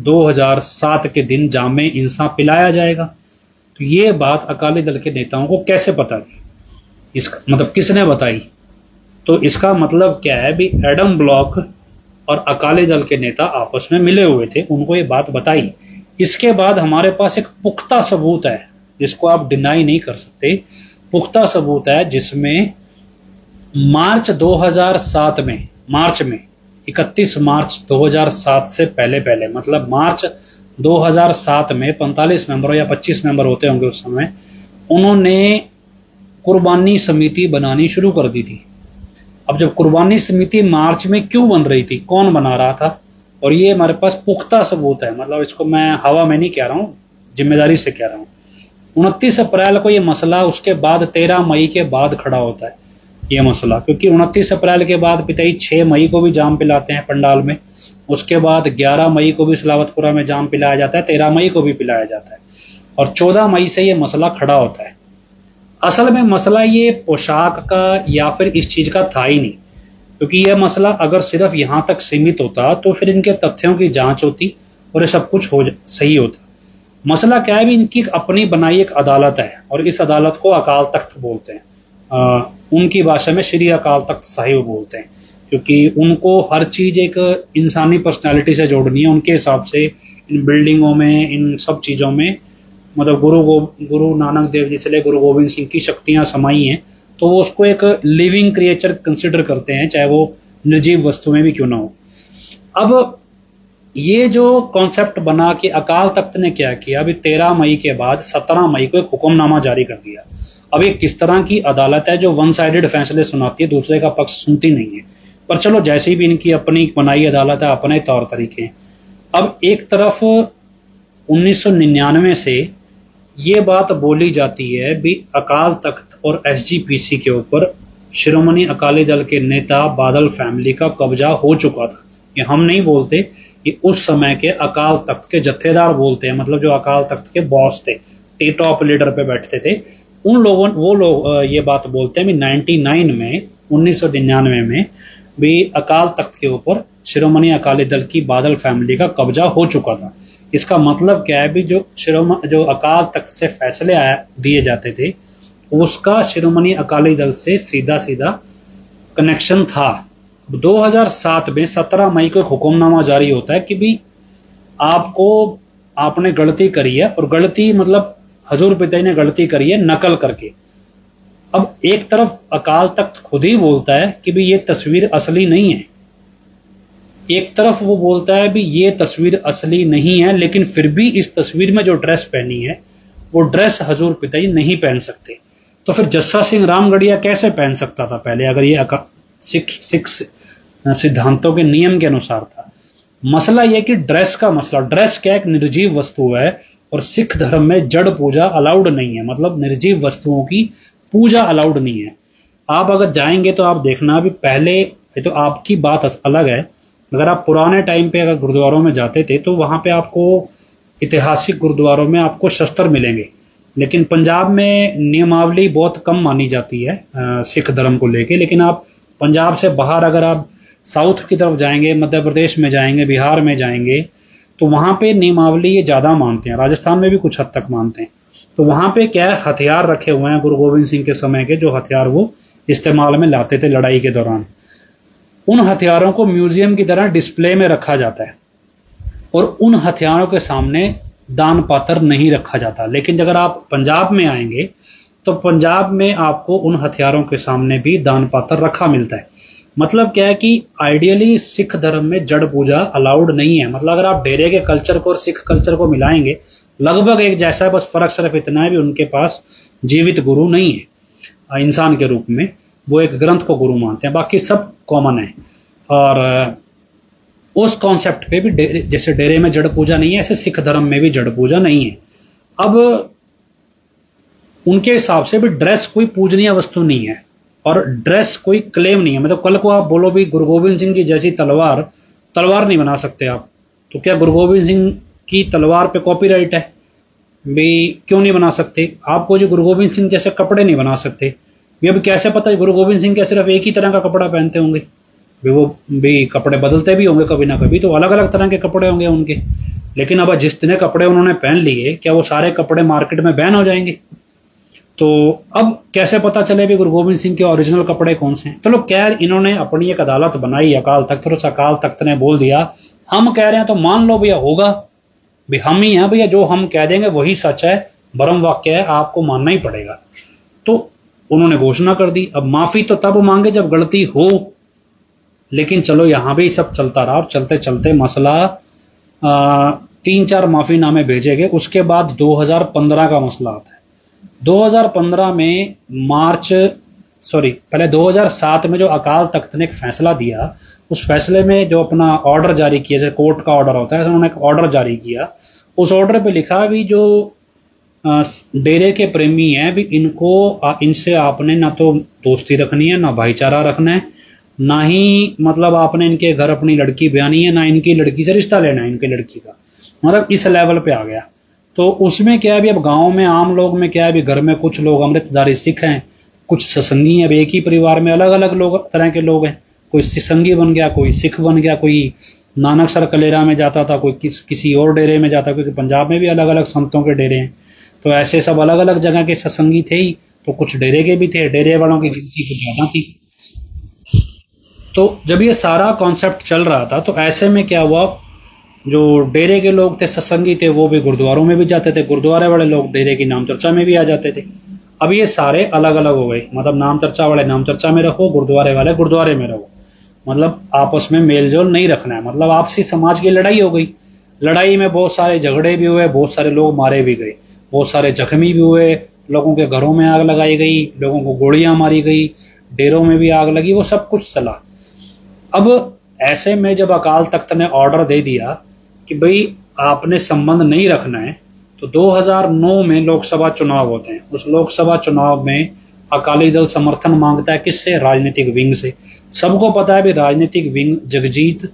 A: 2007 के दिन जामे इंसा पिलाया जाएगा। तो ये बात अकाली दल के नेताओं को कैसे पता थी, इसका मतलब किसने बताई? तो इसका मतलब क्या है भी एडम ब्लॉक और अकाली दल के नेता आपस में मिले हुए थे, उनको ये बात बताई। इसके बाद हमारे पास एक पुख्ता सबूत है जिसको आप डिनाई नहीं कर सकते, पुख्ता सबूत है जिसमें मार्च 2007 में, मार्च में 31 मार्च 2007 से पहले मतलब मार्च 2007 में 45 मेंबर या 25 मेंबर होते होंगे उस समय, उन्होंने कुर्बानी समिति बनानी शुरू कर दी थी। अब जब कुर्बानी समिति मार्च में क्यों बन रही थी, कौन बना रहा था, और ये हमारे पास पुख्ता सबूत है, मतलब इसको मैं हवा में नहीं कह रहा हूं, जिम्मेदारी से कह रहा हूं। 29 अप्रैल को ये मसला उसके बाद 13 मई के बाद खड़ा होता है ये मसला, क्योंकि 29 अप्रैल के बाद पिताजी 6 मई को भी जाम पिलाते हैं पंडाल में, उसके बाद 11 मई को भी सलावतपुरा में जाम पिलाया जाता है, 13 मई को भी पिलाया जाता है और 14 मई से ये मसला खड़ा होता है। असल में मसला ये पोशाक का या फिर इस चीज का था ही नहीं, क्योंकि यह मसला अगर सिर्फ यहां तक सीमित होता तो फिर इनके तथ्यों की जांच होती और ये सब कुछ सही होता। मसला क्या है भी, इनकी अपनी बनाई एक अदालत है और इस अदालत को अकाल तख्त बोलते हैं, उनकी भाषा में श्री अकाल तख्त साहिब बोलते हैं, क्योंकि उनको हर चीज एक इंसानी पर्सनालिटी से जोड़नी है उनके हिसाब से। इन बिल्डिंगों में, इन सब चीजों में मतलब गुरु नानक देव जी से ले गुरु गोविंद सिंह की शक्तियां समाई हैं, तो वो उसको एक लिविंग क्रिएचर कंसिडर करते हैं, चाहे वो निर्जीव वस्तु में भी क्यों ना हो। अब ये जो कॉन्सेप्ट बना कि अकाल तख्त ने क्या किया, अभी 13 मई के बाद 17 मई को एक हुक्मनामा जारी कर दिया। अब ये किस तरह की अदालत है जो वन साइडेड फैसले सुनाती है, दूसरे का पक्ष सुनती नहीं है, पर चलो जैसे भी इनकी अपनी बनाई अदालत है, अपने तौर तरीके। अब एक तरफ 1999 से ये बात बोली जाती है भी अकाल तख्त और एसजीपीसी के ऊपर शिरोमणि अकाली दल के नेता बादल फैमिली का कब्जा हो चुका था। ये हम नहीं बोलते, ये उस समय के अकाल तख्त के जत्थेदार बोलते हैं, मतलब जो अकाल तख्त के बॉस थे, टॉप लीडर पे बैठते थे, उन लोगों वो लोग ये बात बोलते हैं भी 1999 में भी अकाल तख्त के ऊपर शिरोमणि अकाली दल की बादल फैमिली का कब्जा हो चुका था। इसका मतलब क्या है भी जो अकाल तख्त से फैसले दिए जाते थे उसका शिरोमणि अकाली दल से सीधा सीधा कनेक्शन था। 2007 में 17 मई को हुक्मनामा जारी होता है कि भी आपने गलती करी है, और गलती मतलब हजूर पिताजी ने गलती करी है नकल करके। अब एक तरफ अकाल तख्त खुद ही बोलता है कि भी ये तस्वीर असली नहीं है, एक तरफ वो बोलता है भी ये तस्वीर असली नहीं है, लेकिन फिर भी इस तस्वीर में जो ड्रेस पहनी है वो ड्रेस हजूर पिताजी नहीं पहन सकते। तो फिर जस्सा सिंह रामगढ़िया कैसे पहन सकता था पहले, अगर ये सिख सिद्धांतों के नियम के अनुसार था। मसला यह कि ड्रेस का मसला, ड्रेस क्या एक निर्जीव वस्तु है और सिख धर्म में जड़ पूजा अलाउड नहीं है, मतलब निर्जीव वस्तुओं की पूजा अलाउड नहीं है। आप अगर जाएंगे तो आप देखना भी पहले, तो आपकी बात अलग है, अगर आप पुराने टाइम पे अगर गुरुद्वारों में जाते थे तो वहां पे आपको ऐतिहासिक गुरुद्वारों में आपको शस्त्र मिलेंगे, लेकिन पंजाब में नियमावली बहुत कम मानी जाती है सिख धर्म को लेके। लेकिन आप पंजाब से बाहर अगर आप साउथ की तरफ जाएंगे, मध्य प्रदेश में जाएंगे, बिहार में जाएंगे, तो वहां पे नियमावली ये ज्यादा मानते हैं, राजस्थान में भी कुछ हद तक मानते हैं। तो वहां पे क्या है, हथियार रखे हुए हैं गुरु गोविंद सिंह के समय के, जो हथियार वो इस्तेमाल में लाते थे लड़ाई के दौरान। उन हथियारों को म्यूजियम की तरह डिस्प्ले में रखा जाता है और उन हथियारों के सामने दान पात्र नहीं रखा जाता। लेकिन अगर आप पंजाब में आएंगे तो पंजाब में आपको उन हथियारों के सामने भी दान पात्र रखा मिलता है। मतलब क्या है कि आइडियली सिख धर्म में जड़ पूजा अलाउड नहीं है। मतलब अगर आप डेरे के कल्चर को और सिख कल्चर को मिलाएंगे लगभग एक जैसा है, बस फर्क सिर्फ इतना है भी उनके पास जीवित गुरु नहीं है इंसान के रूप में, वो एक ग्रंथ को गुरु मानते हैं, बाकी सब कॉमन है। और उस कॉन्सेप्ट पे भी जैसे डेरे में जड़ पूजा नहीं है, ऐसे सिख धर्म में भी जड़ पूजा नहीं है। अब उनके हिसाब से भी ड्रेस कोई पूजनीय वस्तु नहीं है और ड्रेस कोई क्लेम नहीं है। मतलब कल को आप बोलो भी गुरु गोविंद सिंह की जैसी तलवार नहीं बना सकते आप, तो क्या गुरु गोविंद सिंह की तलवार पे कॉपीराइट है भी? क्यों नहीं बना सकते? आपको जो गुरु गोविंद सिंह जैसे कपड़े नहीं बना सकते भी। अब कैसे पता है गुरु गोविंद सिंह क्या सिर्फ एक ही तरह का कपड़ा पहनते होंगे भी? वो भी कपड़े बदलते भी होंगे कभी ना कभी, तो अलग अलग तरह के कपड़े होंगे उनके। लेकिन अब जितने कपड़े उन्होंने पहन लिए, क्या वो सारे कपड़े मार्केट में बैन हो जाएंगे? तो अब कैसे पता चले भी गुरु गोविंद सिंह के ओरिजिनल कपड़े कौन से हैं? तो लोग खैर इन्होंने अपनी एक अदालत बनाई अकाल तख्त, और उस अकाल तख्त ने बोल दिया हम कह रहे हैं तो मान लो भैया, होगा भी हम ही हैं भैया, जो हम कह देंगे वही सच है, ब्रह्म वाक्य है, आपको मानना ही पड़ेगा। तो उन्होंने घोषणा कर दी। अब माफी तो तब मांगे जब गलती हो, लेकिन चलो यहां भी सब चलता रहा और चलते चलते मसला 3-4 माफीनामे भेजे गए। उसके बाद 2015 का मसला आता है। 2015 में पहले 2007 में जो अकाल तख्त ने एक फैसला दिया, उस फैसले में जो अपना ऑर्डर जारी किया, जैसे कोर्ट का ऑर्डर होता है, उन्होंने एक ऑर्डर जारी किया। उस ऑर्डर पे लिखा भी जो डेरे के प्रेमी हैं भी, इनसे आपने ना तो दोस्ती रखनी है, ना भाईचारा रखना है, ना ही मतलब आपने इनके घर अपनी लड़की ब्यानी है, ना इनकी लड़की से रिश्ता लेना है इनकी लड़की का। मतलब इस लेवल पे आ गया। तो उसमें क्या है भी, अब गांव में आम लोग में क्या है भी, घर में कुछ लोग अमृतधारी सिख हैं, कुछ सत्संगी हैं। अब एक ही परिवार में अलग अलग लोग तरह के लोग हैं, कोई सत्संगी बन गया, कोई सिख बन गया, कोई नानकसर कलेरा में जाता था, कोई किसी और डेरे में जाता, क्योंकि पंजाब में भी अलग अलग संतों के डेरे हैं। तो ऐसे सब अलग अलग जगह के सत्संगी थे ही, तो कुछ डेरे के भी थे, डेरे वालों की गिनती कुछ ज्यादा थी। तो जब ये सारा कॉन्सेप्ट चल रहा था, तो ऐसे में क्या हुआ, जो डेरे के लोग थे, सत्संगी थे, वो भी गुरुद्वारों में भी जाते थे, गुरुद्वारे वाले लोग डेरे की नाम चर्चा में भी आ जाते थे। अब ये सारे अलग अलग हो गए। मतलब नाम चर्चा वाले नाम चर्चा में रखो, गुरुद्वारे वाले गुरुद्वारे में रहो। मतलब आपस में मेल जोल नहीं रखना है। मतलब आपसी समाज की लड़ाई हो गई। लड़ाई में बहुत सारे झगड़े भी हुए, बहुत सारे लोग मारे भी गए, बहुत सारे जख्मी भी हुए, लोगों के घरों में आग लगाई गई, लोगों को गोलियां मारी गई, डेरों में भी आग लगी, वो सब कुछ चला। अब ऐसे में जब अकाल तख्त ने ऑर्डर दे दिया कि भाई आपने संबंध नहीं रखना है, तो 2009 में लोकसभा चुनाव होते हैं। उस लोकसभा चुनाव में अकाली दल समर्थन मांगता है किससे? राजनीतिक विंग से। सबको पता है भी राजनीतिक विंग जगजीत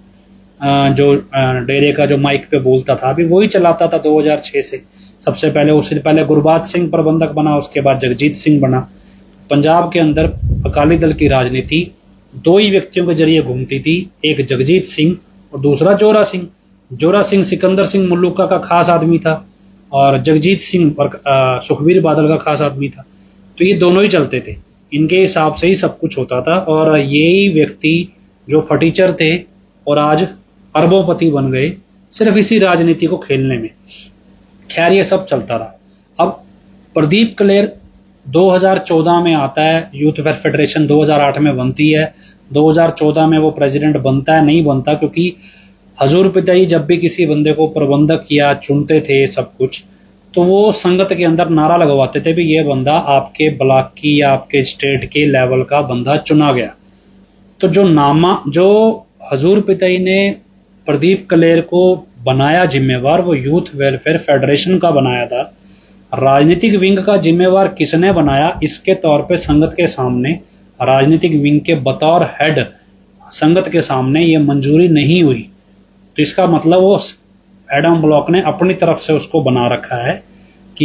A: जो डेरे का जो माइक पे बोलता था, अभी वही चलाता था 2006 से। सबसे पहले, उससे पहले गुरबाज सिंह प्रबंधक बना, उसके बाद जगजीत सिंह बना। पंजाब के अंदर अकाली दल की राजनीति 2 ही व्यक्तियों के जरिए घूमती थी, एक जगजीत सिंह और दूसरा जोरा सिंह। जोरा सिंह सिकंदर सिंह मुल्लुका का खास आदमी था और जगजीत सिंह सुखबीर बादल का खास आदमी था। तो ये दोनों ही चलते थे, इनके हिसाब से ही सब कुछ होता था। और यही व्यक्ति जो फटीचर थे और आज अरबोपति बन गए सिर्फ इसी राजनीति को खेलने में। खैर ये सब चलता रहा। अब प्रदीप कलेर 2014 में आता है, यूथ वेलफेयर फेडरेशन 2008 में बनती है, 2014 में वो प्रेसिडेंट बनता है, नहीं बनता क्योंकि हजूर पिताजी जब भी किसी बंदे को प्रबंधक या चुनते थे सब कुछ, तो वो संगत के अंदर नारा लगवाते थे भी ये बंदा आपके ब्लॉक की या आपके स्टेट के लेवल का बंदा चुना गया। तो जो हजूर पिताजी ने प्रदीप कलेर को बनाया जिम्मेवार, वो यूथ वेलफेयर फेडरेशन का बनाया था। राजनीतिक विंग का जिम्मेवार किसने बनाया, इसके तौर पे संगत के सामने राजनीतिक विंग के बतौर हेड संगत के सामने ये मंजूरी नहीं हुई। तो इसका मतलब वो एडम ब्लॉक ने अपनी तरफ से उसको बना रखा है कि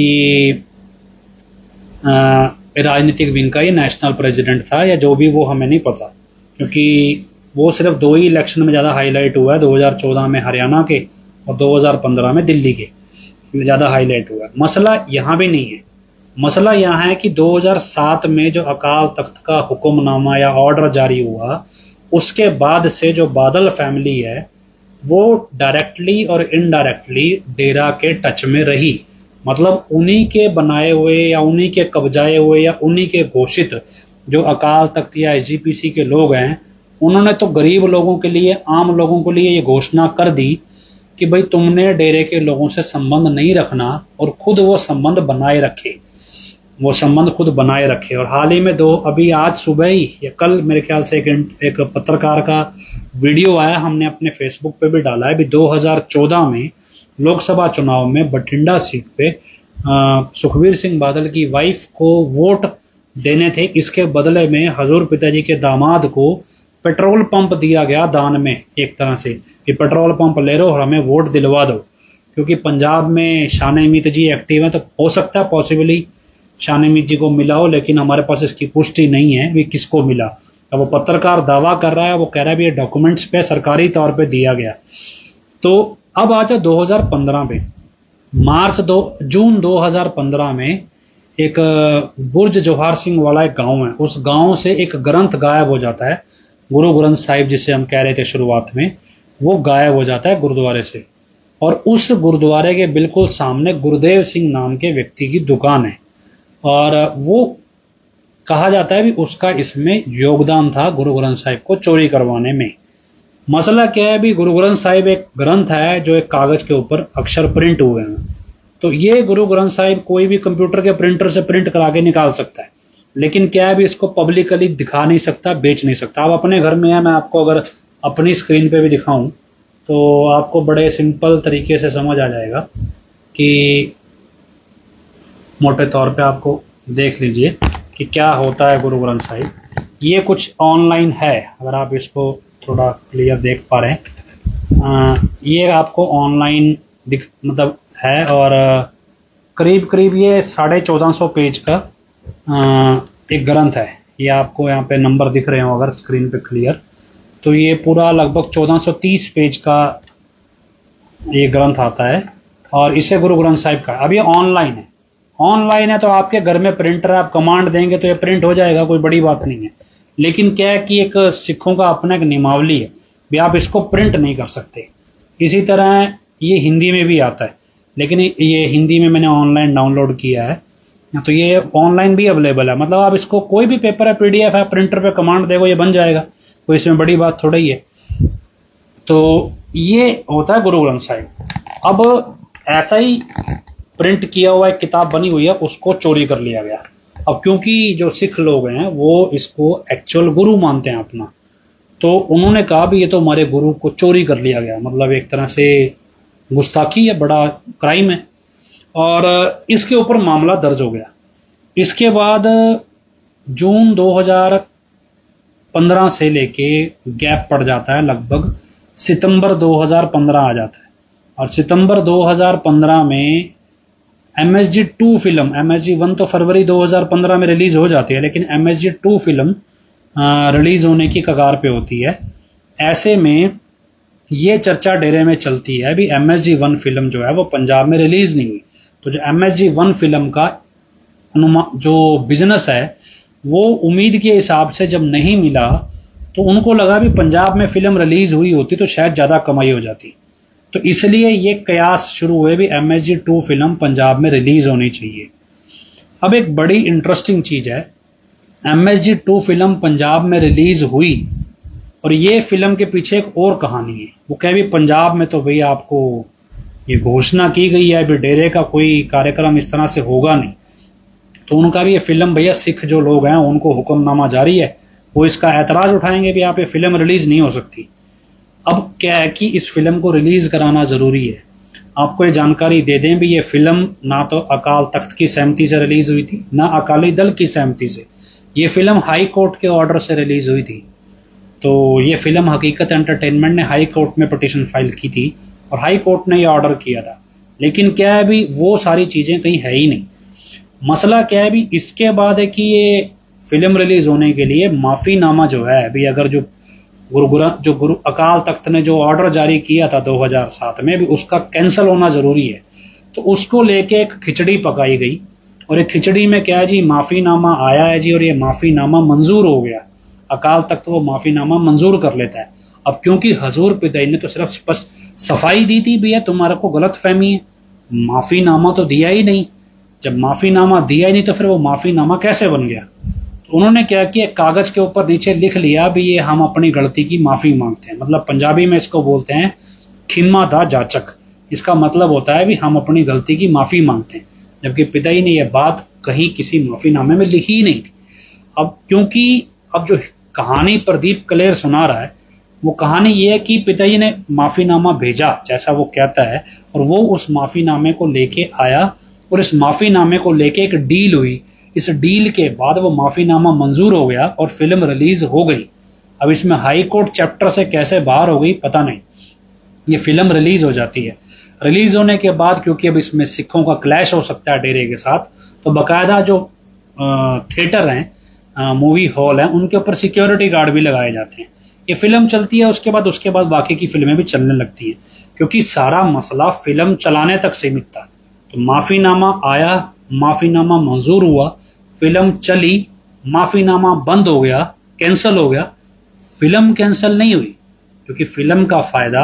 A: राजनीतिक विंग का ये नेशनल प्रेसिडेंट था या जो भी, वो हमें नहीं पता, क्योंकि वो सिर्फ 2 ही इलेक्शन में ज्यादा हाईलाइट हुआ है, 2014 में हरियाणा के और 2015 में दिल्ली के ज़्यादा हाईलाइट हुआ। मसला यहाँ भी नहीं है, मसला यहाँ है कि 2007 में जो अकाल तख्त का हुक्मनामा या ऑर्डर जारी हुआ, उसके बाद से जो बादल फैमिली है वो डायरेक्टली और इनडायरेक्टली डेरा के टच में रही। मतलब उन्हीं के बनाए हुए या उन्हीं के कब्जाए हुए या उन्हीं के घोषित जो अकाल तख्त या एसजीपीसी के लोग हैं, उन्होंने तो गरीब लोगों के लिए, आम लोगों के लिए ये घोषणा कर दी कि भाई तुमने डेरे के लोगों से संबंध नहीं रखना, और खुद वो संबंध बनाए रखे, वो संबंध खुद बनाए रखे। और हाल ही में अभी आज सुबह ही या कल मेरे ख्याल से एक पत्रकार का वीडियो आया, हमने अपने फेसबुक पे भी डाला है। अभी 2014 में लोकसभा चुनाव में बठिंडा सीट पे सुखबीर सिंह बादल की वाइफ को वोट देने थे, इसके बदले में हजूर पिताजी के दामाद को पेट्रोल पंप दिया गया दान में, एक तरह से कि पेट्रोल पंप ले लो और हमें वोट दिलवा दो। क्योंकि पंजाब में शान अमीत जी एक्टिव है, तो हो सकता है पॉसिबली शान अमीत जी को मिला हो, लेकिन हमारे पास इसकी पुष्टि नहीं है भी किसको मिला। अब वो पत्रकार दावा कर रहा है, वो कह रहा है भी ये डॉक्यूमेंट्स पे सरकारी तौर पे दिया गया। तो अब आ जाओ 2015 पे, जून 2015 में एक बुर्ज जोहार सिंह वाला एक गांव है, उस गांव से एक ग्रंथ गायब हो जाता है, गुरु ग्रंथ साहिब जिसे हम कह रहे थे शुरुआत में, वो गायब हो जाता है गुरुद्वारे से। और उस गुरुद्वारे के बिल्कुल सामने गुरुदेव सिंह नाम के व्यक्ति की दुकान है, और वो कहा जाता है भी उसका इसमें योगदान था गुरु ग्रंथ साहिब को चोरी करवाने में। मसला क्या है भी गुरु ग्रंथ साहिब एक ग्रंथ है जो एक कागज के ऊपर अक्षर प्रिंट हुए हैं, तो ये गुरु ग्रंथ साहिब कोई भी कंप्यूटर के प्रिंटर से प्रिंट करा के निकाल सकता है, लेकिन क्या है भी इसको पब्लिकली दिखा नहीं सकता, बेच नहीं सकता। अब अपने घर में है, मैं आपको अगर अपनी स्क्रीन पे भी दिखाऊं तो आपको बड़े सिंपल तरीके से समझ आ जाएगा कि मोटे तौर पे आपको देख लीजिए कि क्या होता है गुरु ग्रंथ साहिब। ये कुछ ऑनलाइन है, अगर आप इसको थोड़ा क्लियर देख पा रहे हैं, ये आपको ऑनलाइन मतलब है, और करीब करीब ये 1450 पेज का एक ग्रंथ है। ये आपको यहाँ पे नंबर दिख रहे हो अगर स्क्रीन पे क्लियर, तो ये पूरा लगभग 1430 पेज का ये ग्रंथ आता है, और इसे गुरु ग्रंथ साहिब का। अब ये ऑनलाइन है तो आपके घर में प्रिंटर है, आप कमांड देंगे तो ये प्रिंट हो जाएगा, कोई बड़ी बात नहीं है। लेकिन क्या है कि एक सिखों का अपना एक नियमावली है भी आप इसको प्रिंट नहीं कर सकते। इसी तरह ये हिंदी में भी आता है, लेकिन ये हिंदी में मैंने ऑनलाइन डाउनलोड किया है, तो ये ऑनलाइन भी अवेलेबल है। मतलब आप इसको कोई भी पेपर है, पीडीएफ है, प्रिंटर पे कमांड देगो ये बन जाएगा, कोई इसमें बड़ी बात थोड़ा ही है। तो ये होता है गुरु ग्रंथ साहिब। अब ऐसा ही प्रिंट किया हुआ एक किताब बनी हुई है, उसको चोरी कर लिया गया। अब क्योंकि जो सिख लोग हैं वो इसको एक्चुअल गुरु मानते हैं अपना, तो उन्होंने कहा भी ये तो हमारे गुरु को चोरी कर लिया गया, मतलब एक तरह से गुस्ताखी है, बड़ा क्राइम है, और इसके ऊपर मामला दर्ज हो गया। इसके बाद जून 2015 से लेके गैप पड़ जाता है, लगभग सितंबर 2015 आ जाता है, और सितंबर 2015 में MSG2 फिल्म, MSG1 तो फरवरी 2015 में रिलीज हो जाती है, लेकिन MSG2 फिल्म रिलीज होने की कगार पे होती है। ऐसे में ये चर्चा डेरे में चलती है भी MSG1 फिल्म जो है वो पंजाब में रिलीज नहीं हुई, तो जो MSG1 फिल्म का जो बिजनेस है वो उम्मीद के हिसाब से जब नहीं मिला, तो उनको लगा भी पंजाब में फिल्म रिलीज हुई होती तो शायद ज्यादा कमाई हो जाती, तो इसलिए ये कयास शुरू हुए भी MSG2 फिल्म पंजाब में रिलीज होनी चाहिए। अब एक बड़ी इंटरेस्टिंग चीज है, MSG2 फिल्म पंजाब में रिलीज हुई, और ये फिल्म के पीछे एक और कहानी है। वो कह भी पंजाब में तो भैया आपको ये घोषणा की गई है भी डेरे का कोई कार्यक्रम इस तरह से होगा नहीं, तो उनका भी ये फिल्म भैया सिख जो लोग हैं उनको हुक्मनामा जारी है, वो इसका ऐतराज उठाएंगे भी आप ये फिल्म रिलीज नहीं हो सकती। अब क्या है कि इस फिल्म को रिलीज कराना जरूरी है। आपको ये जानकारी दे दें भी ये फिल्म ना तो अकाल तख्त की सहमति से रिलीज हुई थी, ना अकाली दल की सहमति से, ये फिल्म हाई कोर्ट के ऑर्डर से रिलीज हुई थी। तो ये फिल्म हकीकत एंटरटेनमेंट ने हाई कोर्ट में पिटीशन फाइल की थी, और हाई कोर्ट ने ये ऑर्डर किया था। लेकिन क्या है भी वो सारी चीजें कहीं है ही नहीं। मसला क्या है भी इसके बाद है कि ये फिल्म रिलीज होने के लिए माफीनामा जो है अभी, अगर जो जो गुरु अकाल तख्त ने जो ऑर्डर जारी किया था 2007 में, भी उसका कैंसिल होना जरूरी है। तो उसको लेके एक खिचड़ी पकाई गई, और एक खिचड़ी में क्या है जी, माफीनामा आया है जी, और ये माफीनामा मंजूर हो गया। अकाल तख्त वो माफीनामा मंजूर कर लेता है। अब क्योंकि हजूर पिदाई ने तो सिर्फ स्पष्ट सफाई दी थी, भैया तुम्हारा को गलत फहमी है, माफीनामा तो दिया ही नहीं। जब माफीनामा दिया ही नहीं तो फिर वो माफीनामा कैसे बन गया? तो उन्होंने क्या किया, कागज के ऊपर नीचे लिख लिया भी ये हम अपनी गलती की माफी मांगते हैं। मतलब पंजाबी में इसको बोलते हैं खिम्मा दा जाचक। इसका मतलब होता है भी हम अपनी गलती की माफी मांगते हैं, जबकि पिताजी ने यह बात कहीं किसी माफीनामे में लिखी ही नहीं थी। अब क्योंकि अब जो कहानी प्रदीप कलेर सुना रहा है, वो कहानी ये है कि पिताजी ने माफीनामा भेजा जैसा वो कहता है, और वो उस माफीनामे को लेके आया, और इस माफीनामे को लेके एक डील हुई। इस डील के बाद वो माफीनामा मंजूर हो गया और फिल्म रिलीज हो गई। अब इसमें हाई कोर्ट चैप्टर से कैसे बाहर हो गई पता नहीं, ये फिल्म रिलीज हो जाती है। रिलीज होने के बाद क्योंकि अब इसमें सिखों का क्लैश हो सकता है डेरे के साथ, तो बाकायदा जो थिएटर हैं, मूवी हॉल हैं, उनके ऊपर सिक्योरिटी गार्ड भी लगाए जाते हैं। ये फिल्म चलती है, उसके बाद बाकी की फिल्में भी चलने लगती हैं, क्योंकि सारा मसला फिल्म चलाने तक सीमित था। तो माफीनामा आया, माफीनामा मंजूर हुआ, फिल्म चली, माफीनामा बंद हो गया, कैंसिल हो गया। फिल्म कैंसिल नहीं हुई, क्योंकि फिल्म का फायदा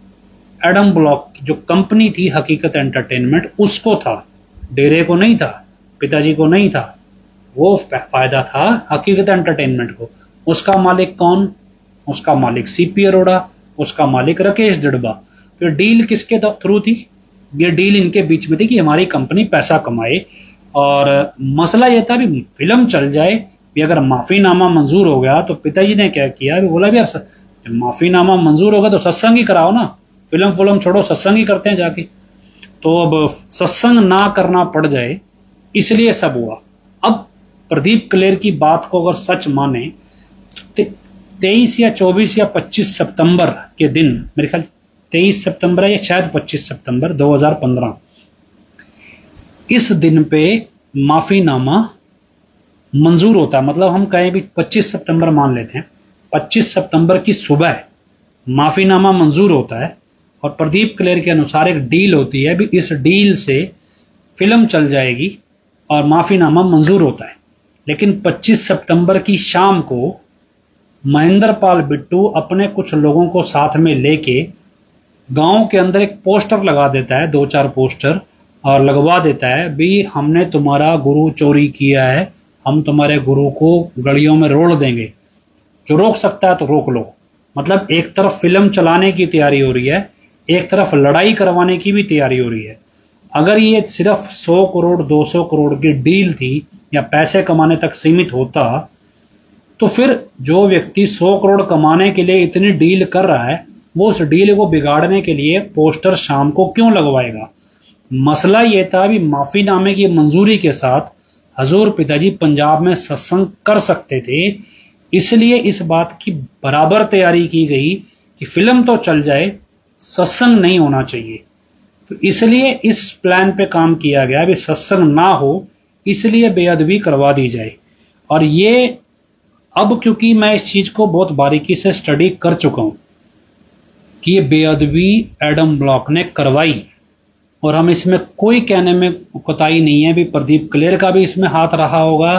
A: एडम ब्लॉक की जो कंपनी थी हकीकत एंटरटेनमेंट, उसको था, डेरे को नहीं था, पिताजी को नहीं था। वो फायदा था हकीकत एंटरटेनमेंट को। उसका मालिक कौन? उसका मालिक सीपी अरोड़ा, उसका मालिक राकेश जड़बा। तो डील किसके थ्रू थी? ये डील इनके बीच में थी कि हमारी कंपनी पैसा कमाए, और मसला यह था भी फिल्म चल जाए। भी अगर माफीनामा मंजूर हो गया तो पिताजी ने क्या किया, भी बोला भी यार माफीनामा मंजूर होगा तो सत्संग ही कराओ ना, फिल्म छोड़ो, सत्संग ही करते हैं जाके। तो अब सत्संग ना करना पड़ जाए, इसलिए सब हुआ। अब प्रदीप कलेर की बात को अगर सच माने, 23 या 24 या 25 सितंबर के दिन, मेरे ख्याल 23 सितंबर है या शायद 25 सितंबर 2015, इस दिन पे माफीनामा मंजूर होता है। मतलब हम कहें भी 25 सितंबर मान लेते हैं, 25 सितंबर की सुबह माफीनामा मंजूर होता है, और प्रदीप कलेर के अनुसार एक डील होती है, भी इस डील से फिल्म चल जाएगी और माफीनामा मंजूर होता है। लेकिन 25 सितंबर की शाम को महेंद्र पाल बिट्टू अपने कुछ लोगों को साथ में लेके गांव के अंदर एक पोस्टर लगा देता है, 2-4 पोस्टर, और लगवा देता है भी हमने तुम्हारा गुरु चोरी किया है, हम तुम्हारे गुरु को गलियों में रोड़ देंगे, जो रोक सकता है तो रोक लो। मतलब एक तरफ फिल्म चलाने की तैयारी हो रही है, एक तरफ लड़ाई करवाने की भी तैयारी हो रही है। अगर ये सिर्फ 100 करोड़ 200 करोड़ की डील थी या पैसे कमाने तक सीमित होता, तो फिर जो व्यक्ति 100 करोड़ कमाने के लिए इतनी डील कर रहा है, वो उस डील को बिगाड़ने के लिए पोस्टर शाम को क्यों लगवाएगा? मसला यह था भी माफीनामे की मंजूरी के साथ हजूर पिताजी पंजाब में सत्संग कर सकते थे, इसलिए इस बात की बराबर तैयारी की गई कि फिल्म तो चल जाए, सत्संग नहीं होना चाहिए। तो इसलिए इस प्लान पे काम किया गया भी सत्संग ना हो, इसलिए बेअदबी करवा दी जाए। और ये अब क्योंकि मैं इस चीज को बहुत बारीकी से स्टडी कर चुका हूं कि ये बेअदबी एडम ब्लॉक ने करवाई, और हम इसमें कोई कहने में कोताही नहीं है भी प्रदीप कलेर का भी इसमें हाथ रहा होगा,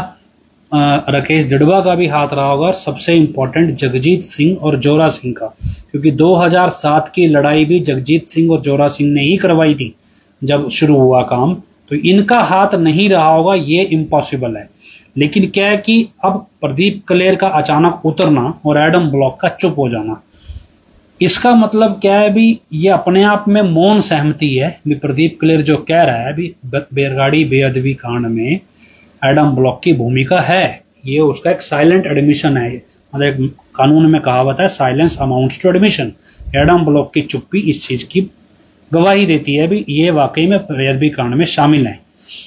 A: राकेश जड़बा का भी हाथ रहा होगा, और सबसे इंपॉर्टेंट जगजीत सिंह और जोरा सिंह का, क्योंकि 2007 की लड़ाई भी जगजीत सिंह और जोरा सिंह ने ही करवाई थी जब शुरू हुआ काम। तो इनका हाथ नहीं रहा होगा, ये इम्पॉसिबल है। लेकिन क्या है कि अब प्रदीप कलेर का अचानक उतरना और एडम ब्लॉक का चुप हो जाना, इसका मतलब क्या है भी ये अपने आप में मौन सहमति है भी प्रदीप कलेर जो कह रहा है भी बेरगाड़ी बेअदबी कांड में एडम ब्लॉक की भूमिका है, ये उसका एक साइलेंट एडमिशन है। मतलब कानून में कहावत है, साइलेंस अमाउंट्स टू एडमिशन। एडम ब्लॉक की चुप्पी इस चीज की गवाही देती है भी ये वाकई में बेअदबी कांड में शामिल है।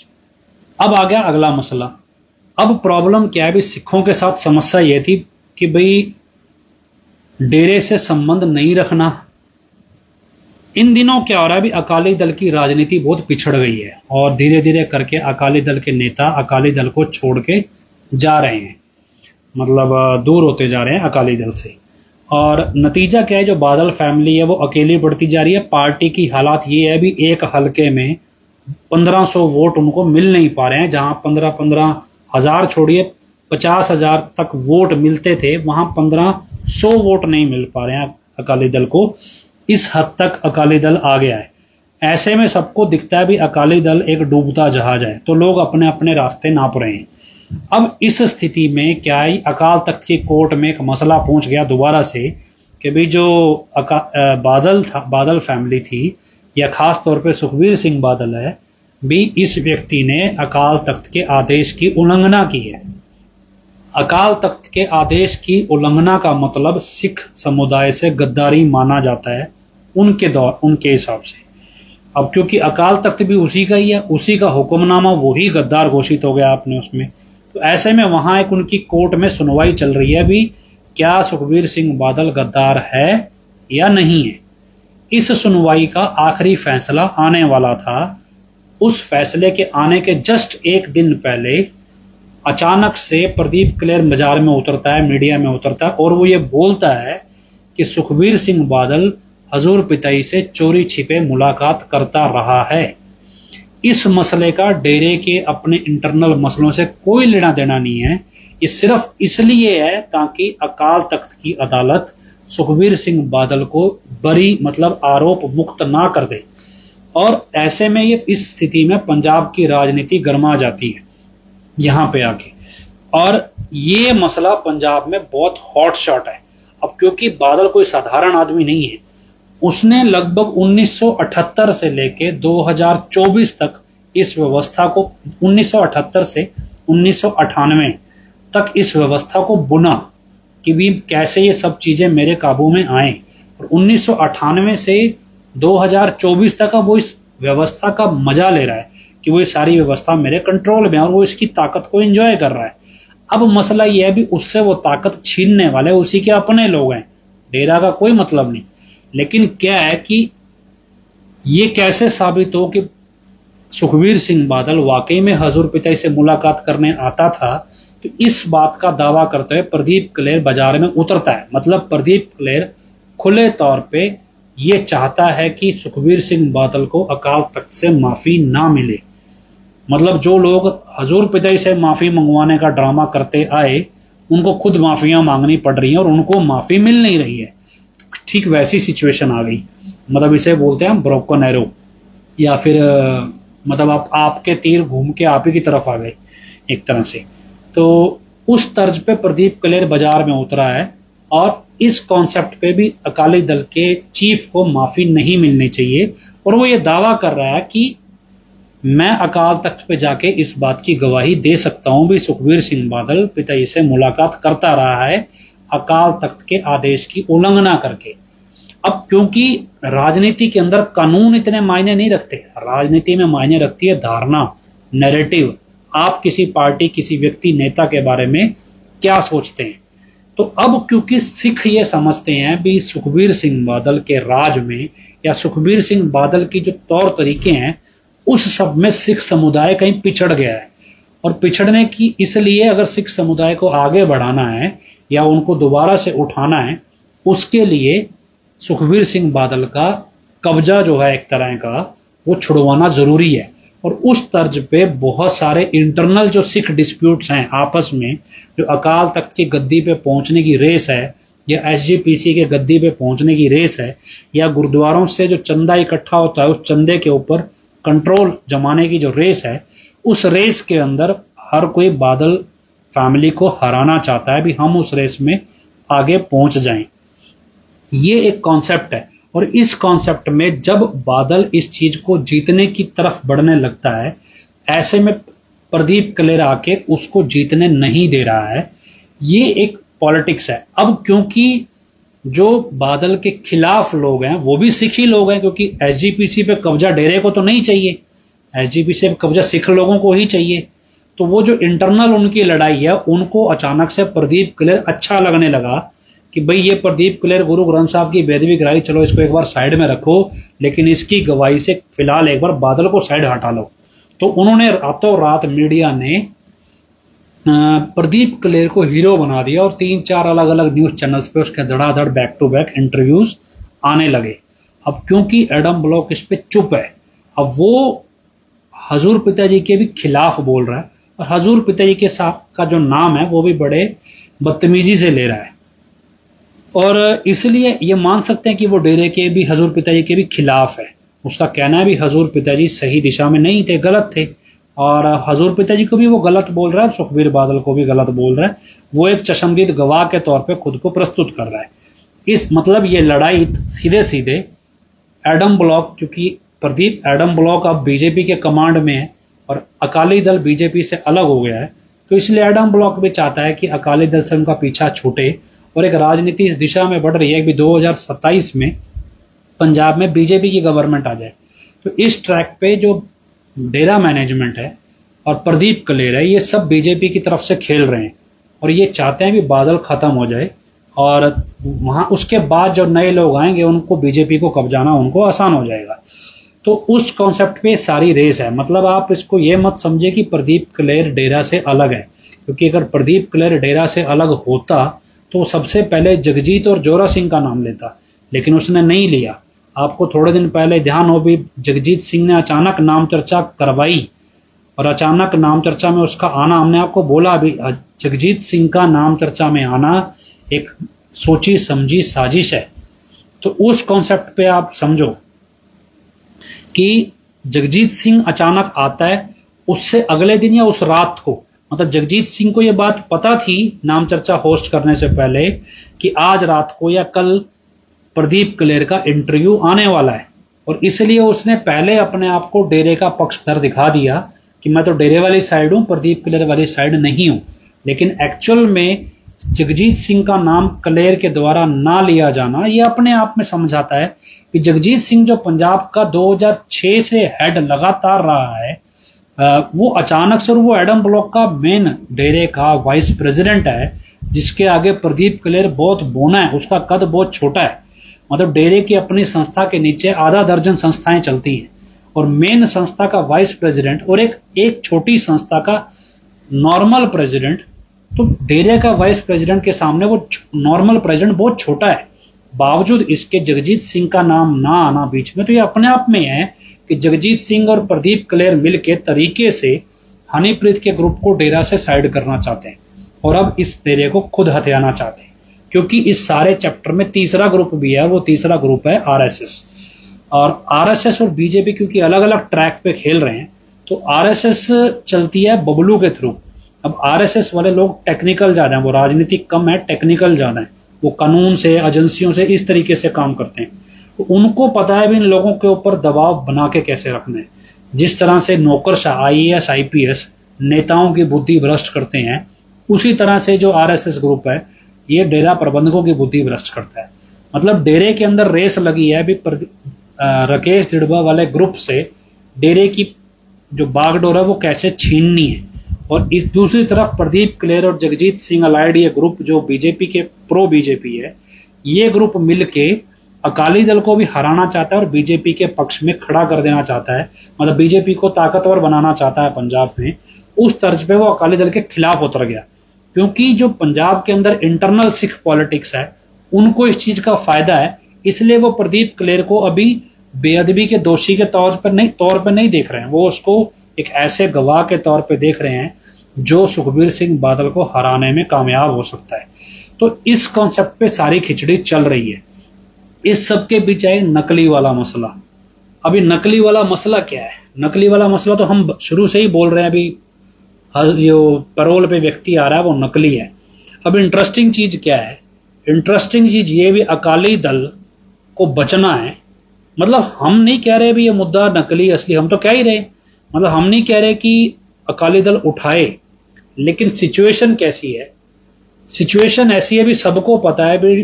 A: अब आ गया अगला मसला। अब प्रॉब्लम क्या है भी सिखों के साथ समस्या यह थी कि भाई डेरे से संबंध नहीं रखना। इन दिनों क्या हो रहा है भी अकाली दल की राजनीति बहुत पिछड़ गई है, और धीरे धीरे करके अकाली दल के नेता अकाली दल को छोड़ के जा रहे हैं, मतलब दूर होते जा रहे हैं अकाली दल से। और नतीजा क्या है, जो बादल फैमिली है वो अकेली बढ़ती जा रही है। पार्टी की हालात ये है, भी एक हलके में 1500 वोट उनको मिल नहीं पा रहे हैं। जहां 15-15 हजार छोड़िए 50,000 तक वोट मिलते थे, वहां 1500 वोट नहीं मिल पा रहे हैं अकाली दल को। इस हद तक अकाली दल आ गया है। ऐसे में सबको दिखता है भी अकाली दल एक डूबता जहाज है, तो लोग अपने अपने रास्ते नाप रहे हैं। अब इस स्थिति में क्या है, अकाल तख्त की कोर्ट में एक मसला पहुंच गया दोबारा से कि भाई जो बादल फैमिली थी, या खास तौर पे सुखबीर सिंह बादल है भी, इस व्यक्ति ने अकाल तख्त के आदेश की उल्लंघना की है। अकाल तख्त के आदेश की उल्लंघना का मतलब सिख समुदाय से गद्दारी माना जाता है उनके हिसाब से। अब क्योंकि अकाल तख्त भी उसी का ही है, उसी का हुक्मनामा, वही गद्दार घोषित हो गया आपने उसमें, तो ऐसे में वहां एक उनकी कोर्ट में सुनवाई चल रही है भी, क्या सुखबीर सिंह बादल गद्दार है या नहीं है। इस सुनवाई का आखिरी फैसला आने वाला था। उस फैसले के आने के जस्ट एक दिन पहले अचानक से प्रदीप क्लेर बाजार में उतरता है, मीडिया में उतरता है, और वो ये बोलता है कि सुखबीर सिंह बादल हजूर पिताई से चोरी छिपे मुलाकात करता रहा है। इस मसले का डेरे के अपने इंटरनल मसलों से कोई लेना देना नहीं है। ये सिर्फ इसलिए है ताकि अकाल तख्त की अदालत सुखबीर सिंह बादल को बरी मतलब आरोप मुक्त ना कर दे। और ऐसे में ये इस स्थिति में पंजाब की राजनीति गर्मा जाती है यहां पे आके, और ये मसला पंजाब में बहुत हॉट शॉट है। अब क्योंकि बादल कोई साधारण आदमी नहीं है, उसने लगभग 1978 से लेके 2024 तक इस व्यवस्था को, 1978 से 1998 तक इस व्यवस्था को बुना कि भी कैसे ये सब चीजें मेरे काबू में आए। और 1998 से 2024 तक वो इस व्यवस्था का मजा ले रहा है कि वो ये सारी व्यवस्था मेरे कंट्रोल में है, और वो इसकी ताकत को एंजॉय कर रहा है। अब मसला यह है भी, उससे वो ताकत छीनने वाले उसी के अपने लोग हैं, डेरा का कोई मतलब नहीं। लेकिन क्या है कि ये कैसे साबित हो कि सुखबीर सिंह बादल वाकई में हजूर पिताई से मुलाकात करने आता था, तो इस बात का दावा करते हुए प्रदीप क्लेर बाजार में उतरता है। मतलब प्रदीप क्लेर खुले तौर पे ये चाहता है कि सुखबीर सिंह बादल को अकाल तख्त से माफी ना मिले। मतलब जो लोग हजूर पिताई से माफी मंगवाने का ड्रामा करते आए, उनको खुद माफियां मांगनी पड़ रही हैं और उनको माफी मिल नहीं रही है। ठीक वैसी सिचुएशन आ गई। मतलब इसे बोलते हैं ब्रोकन एरो, या फिर मतलब आपके तीर घूम के आप ही की तरफ आ गए एक तरह से। तो उस तर्ज पे प्रदीप क्लेर बाजार में उतरा है, और इस कॉन्सेप्ट पे भी अकाली दल के चीफ को माफी नहीं मिलनी चाहिए। और वो ये दावा कर रहा है कि मैं अकाल तख्त पे जाके इस बात की गवाही दे सकता हूं भी सुखबीर सिंह बादल पिताई से मुलाकात करता रहा है अकाल तख्त के आदेश की उल्लंघना करके। अब क्योंकि राजनीति के अंदर कानून इतने मायने नहीं रखते, राजनीति में मायने रखती है धारणा, नैरेटिव। आप किसी पार्टी, किसी व्यक्ति, नेता के बारे में क्या सोचते हैं। तो अब क्योंकि सिख ये समझते हैं भी सुखबीर सिंह बादल के राज में, या सुखबीर सिंह बादल की जो तौर तरीके हैं, उस सब में सिख समुदाय कहीं पिछड़ गया है। और पिछड़ने की इसलिए, अगर सिख समुदाय को आगे बढ़ाना है या उनको दोबारा से उठाना है, उसके लिए सुखबीर सिंह बादल का कब्जा जो है एक तरह का, वो छुड़वाना जरूरी है। और उस तर्ज पे बहुत सारे इंटरनल जो सिख डिस्प्यूट्स हैं आपस में, जो अकाल तख्त की गद्दी पे पहुंचने की रेस है, या एसजीपीसी के गद्दी पे पहुंचने की रेस है, या गुरुद्वारों से जो चंदा इकट्ठा होता है उस चंदे के ऊपर कंट्रोल जमाने की जो रेस है, उस रेस के अंदर हर कोई बादल फैमिली को हराना चाहता है भी हम उस रेस में आगे पहुंच जाएं। ये एक कॉन्सेप्ट है। और इस कॉन्सेप्ट में जब बादल इस चीज को जीतने की तरफ बढ़ने लगता है, ऐसे में प्रदीप क्लेर आके उसको जीतने नहीं दे रहा है। ये एक पॉलिटिक्स है। अब क्योंकि जो बादल के खिलाफ लोग हैं वो भी सिख ही लोग हैं, क्योंकि एसजीपीसी पे कब्जा डेरे को तो नहीं चाहिए, एसजीपीसी पे कब्जा सिख लोगों को ही चाहिए। तो वो जो इंटरनल उनकी लड़ाई है, उनको अचानक से प्रदीप क्लेर अच्छा लगने लगा कि भाई ये प्रदीप क्लेर गुरु ग्रंथ साहब की बेदबी कराई, चलो इसको एक बार साइड में रखो, लेकिन इसकी गवाही से फिलहाल एक बार बादल को साइड हटा लो। तो उन्होंने रातों रात मीडिया ने प्रदीप कलेर को हीरो बना दिया और 3-4 अलग अलग न्यूज चैनल्स पे उसके धड़ाधड़ बैक टू बैक इंटरव्यूज आने लगे। अब क्योंकि एडम ब्लॉक इस पे चुप है, अब वो हजूर पिताजी के भी खिलाफ बोल रहा है और हजूर पिताजी के साथ का जो नाम है वो भी बड़े बदतमीजी से ले रहा है, और इसलिए ये मान सकते हैं कि वो डेरे के भी हजूर पिताजी के भी खिलाफ है। उसका कहना है भी हजूर पिताजी सही दिशा में नहीं थे, गलत थे, और हजूर पिताजी को भी वो गलत बोल रहा है, सुखबीर बादल को भी गलत बोल रहा है। वो एक चशमदीद गवाह के तौर पे खुद को प्रस्तुत कर रहा है। इस मतलब ये लड़ाई सीधे सीधे एडम ब्लॉक, क्योंकि प्रदीप एडम ब्लॉक अब बीजेपी के कमांड में है और अकाली दल बीजेपी से अलग हो गया है, तो इसलिए एडम ब्लॉक भी चाहता है कि अकाली दल से उनका पीछा छूटे और एक राजनीति इस दिशा में बढ़ रही है कि 2027 में पंजाब में बीजेपी की गवर्नमेंट आ जाए। तो इस ट्रैक पे जो डेरा मैनेजमेंट है और प्रदीप कलेर है, ये सब बीजेपी की तरफ से खेल रहे हैं और ये चाहते हैं कि बादल खत्म हो जाए और वहां उसके बाद जो नए लोग आएंगे उनको बीजेपी को कब्जाना उनको आसान हो जाएगा। तो उस कॉन्सेप्ट पे सारी रेस है। मतलब आप इसको ये मत समझे कि प्रदीप कलेर डेरा से अलग है, क्योंकि अगर प्रदीप कलेर डेरा से अलग होता तो सबसे पहले जगजीत और जोरा सिंह का नाम लेता, लेकिन उसने नहीं लिया। आपको थोड़े दिन पहले ध्यान हो भी जगजीत सिंह ने अचानक नाम चर्चा करवाई और अचानक नाम चर्चा में उसका आना, हमने आपको बोला अभी जगजीत सिंह का नाम चर्चा में आना एक सोची समझी साजिश है। तो उस कॉन्सेप्ट पे आप समझो कि जगजीत सिंह अचानक आता है, उससे अगले दिन या उस रात को, मतलब जगजीत सिंह को यह बात पता थी नाम चर्चा होस्ट करने से पहले कि आज रात को या कल प्रदीप कलेर का इंटरव्यू आने वाला है, और इसलिए उसने पहले अपने आप को डेरे का पक्षधर दिखा दिया कि मैं तो डेरे वाली साइड हूं, प्रदीप कलेर वाली साइड नहीं हूं। लेकिन एक्चुअल में जगजीत सिंह का नाम कलेर के द्वारा ना लिया जाना ये अपने आप में समझाता है कि जगजीत सिंह जो पंजाब का 2006 से हेड लगातार रहा है, वो अचानक से, वो एडम ब्लॉक का मेन डेरे का वाइस प्रेसिडेंट है, जिसके आगे प्रदीप कलेर बहुत बोना है, उसका कद बहुत छोटा है। मतलब डेरे की अपनी संस्था के नीचे आधा दर्जन संस्थाएं चलती हैं और मेन संस्था का वाइस प्रेसिडेंट और एक छोटी संस्था का नॉर्मल प्रेसिडेंट, तो डेरे का वाइस प्रेसिडेंट के सामने वो नॉर्मल प्रेसिडेंट बहुत छोटा है। बावजूद इसके जगजीत सिंह का नाम ना आना बीच में, तो ये अपने आप में है कि जगजीत सिंह और प्रदीप कलेर मिलके तरीके से हनीप्रीत के ग्रुप को डेरा से साइड करना चाहते हैं और अब इस डेरे को खुद हथियाना चाहते हैं, क्योंकि इस सारे चैप्टर में तीसरा ग्रुप भी है, वो तीसरा ग्रुप है आरएसएस। और आरएसएस और बीजेपी क्योंकि अलग अलग ट्रैक पे खेल रहे हैं, तो आरएसएस चलती है बबलू के थ्रू। अब आरएसएस वाले लोग टेक्निकल ज्यादा हैं, वो राजनीतिक कम है, टेक्निकल ज्यादा है, वो कानून से, एजेंसियों से इस तरीके से काम करते हैं। तो उनको पता है भी इन लोगों के ऊपर दबाव बना के कैसे रखना है। जिस तरह से नौकरशाह आईएएस आईपीएस नेताओं की बुद्धि भ्रष्ट करते हैं, उसी तरह से जो आरएसएस ग्रुप है ये डेरा प्रबंधकों की बुद्धि भ्रष्ट करता है। मतलब डेरे के अंदर रेस लगी है अभी राकेश दिड़बा वाले ग्रुप से डेरे की जो बागडोर है वो कैसे छीननी है, और इस दूसरी तरफ प्रदीप कलेर और जगजीत सिंह अलाइड ये ग्रुप जो बीजेपी के प्रो बीजेपी है, ये ग्रुप मिलके अकाली दल को भी हराना चाहता है और बीजेपी के पक्ष में खड़ा कर देना चाहता है। मतलब बीजेपी को ताकतवर बनाना चाहता है पंजाब में। उस तर्ज पे वो अकाली दल के खिलाफ उतर गया, क्योंकि जो पंजाब के अंदर इंटरनल सिख पॉलिटिक्स है उनको इस चीज का फायदा है, इसलिए वो प्रदीप कलेर को अभी बेअदबी के दोषी के तौर पर नहीं देख रहे हैं, वो उसको एक ऐसे गवाह के तौर पे देख रहे हैं जो सुखबीर सिंह बादल को हराने में कामयाब हो सकता है। तो इस कॉन्सेप्ट पे सारी खिचड़ी चल रही है। इस सब के बीच है नकली वाला मसला। अभी नकली वाला मसला क्या है? नकली वाला मसला तो हम शुरू से ही बोल रहे हैं, अभी जो पैरोल पे व्यक्ति आ रहा है वो नकली है। अब इंटरेस्टिंग चीज क्या है? इंटरेस्टिंग चीज ये भी अकाली दल को बचना है। मतलब हम नहीं कह रहे भी ये मुद्दा नकली असली, हम तो कह ही रहे, मतलब हम नहीं कह रहे कि अकाली दल उठाए, लेकिन सिचुएशन कैसी है? सिचुएशन ऐसी है भी सबको पता है भी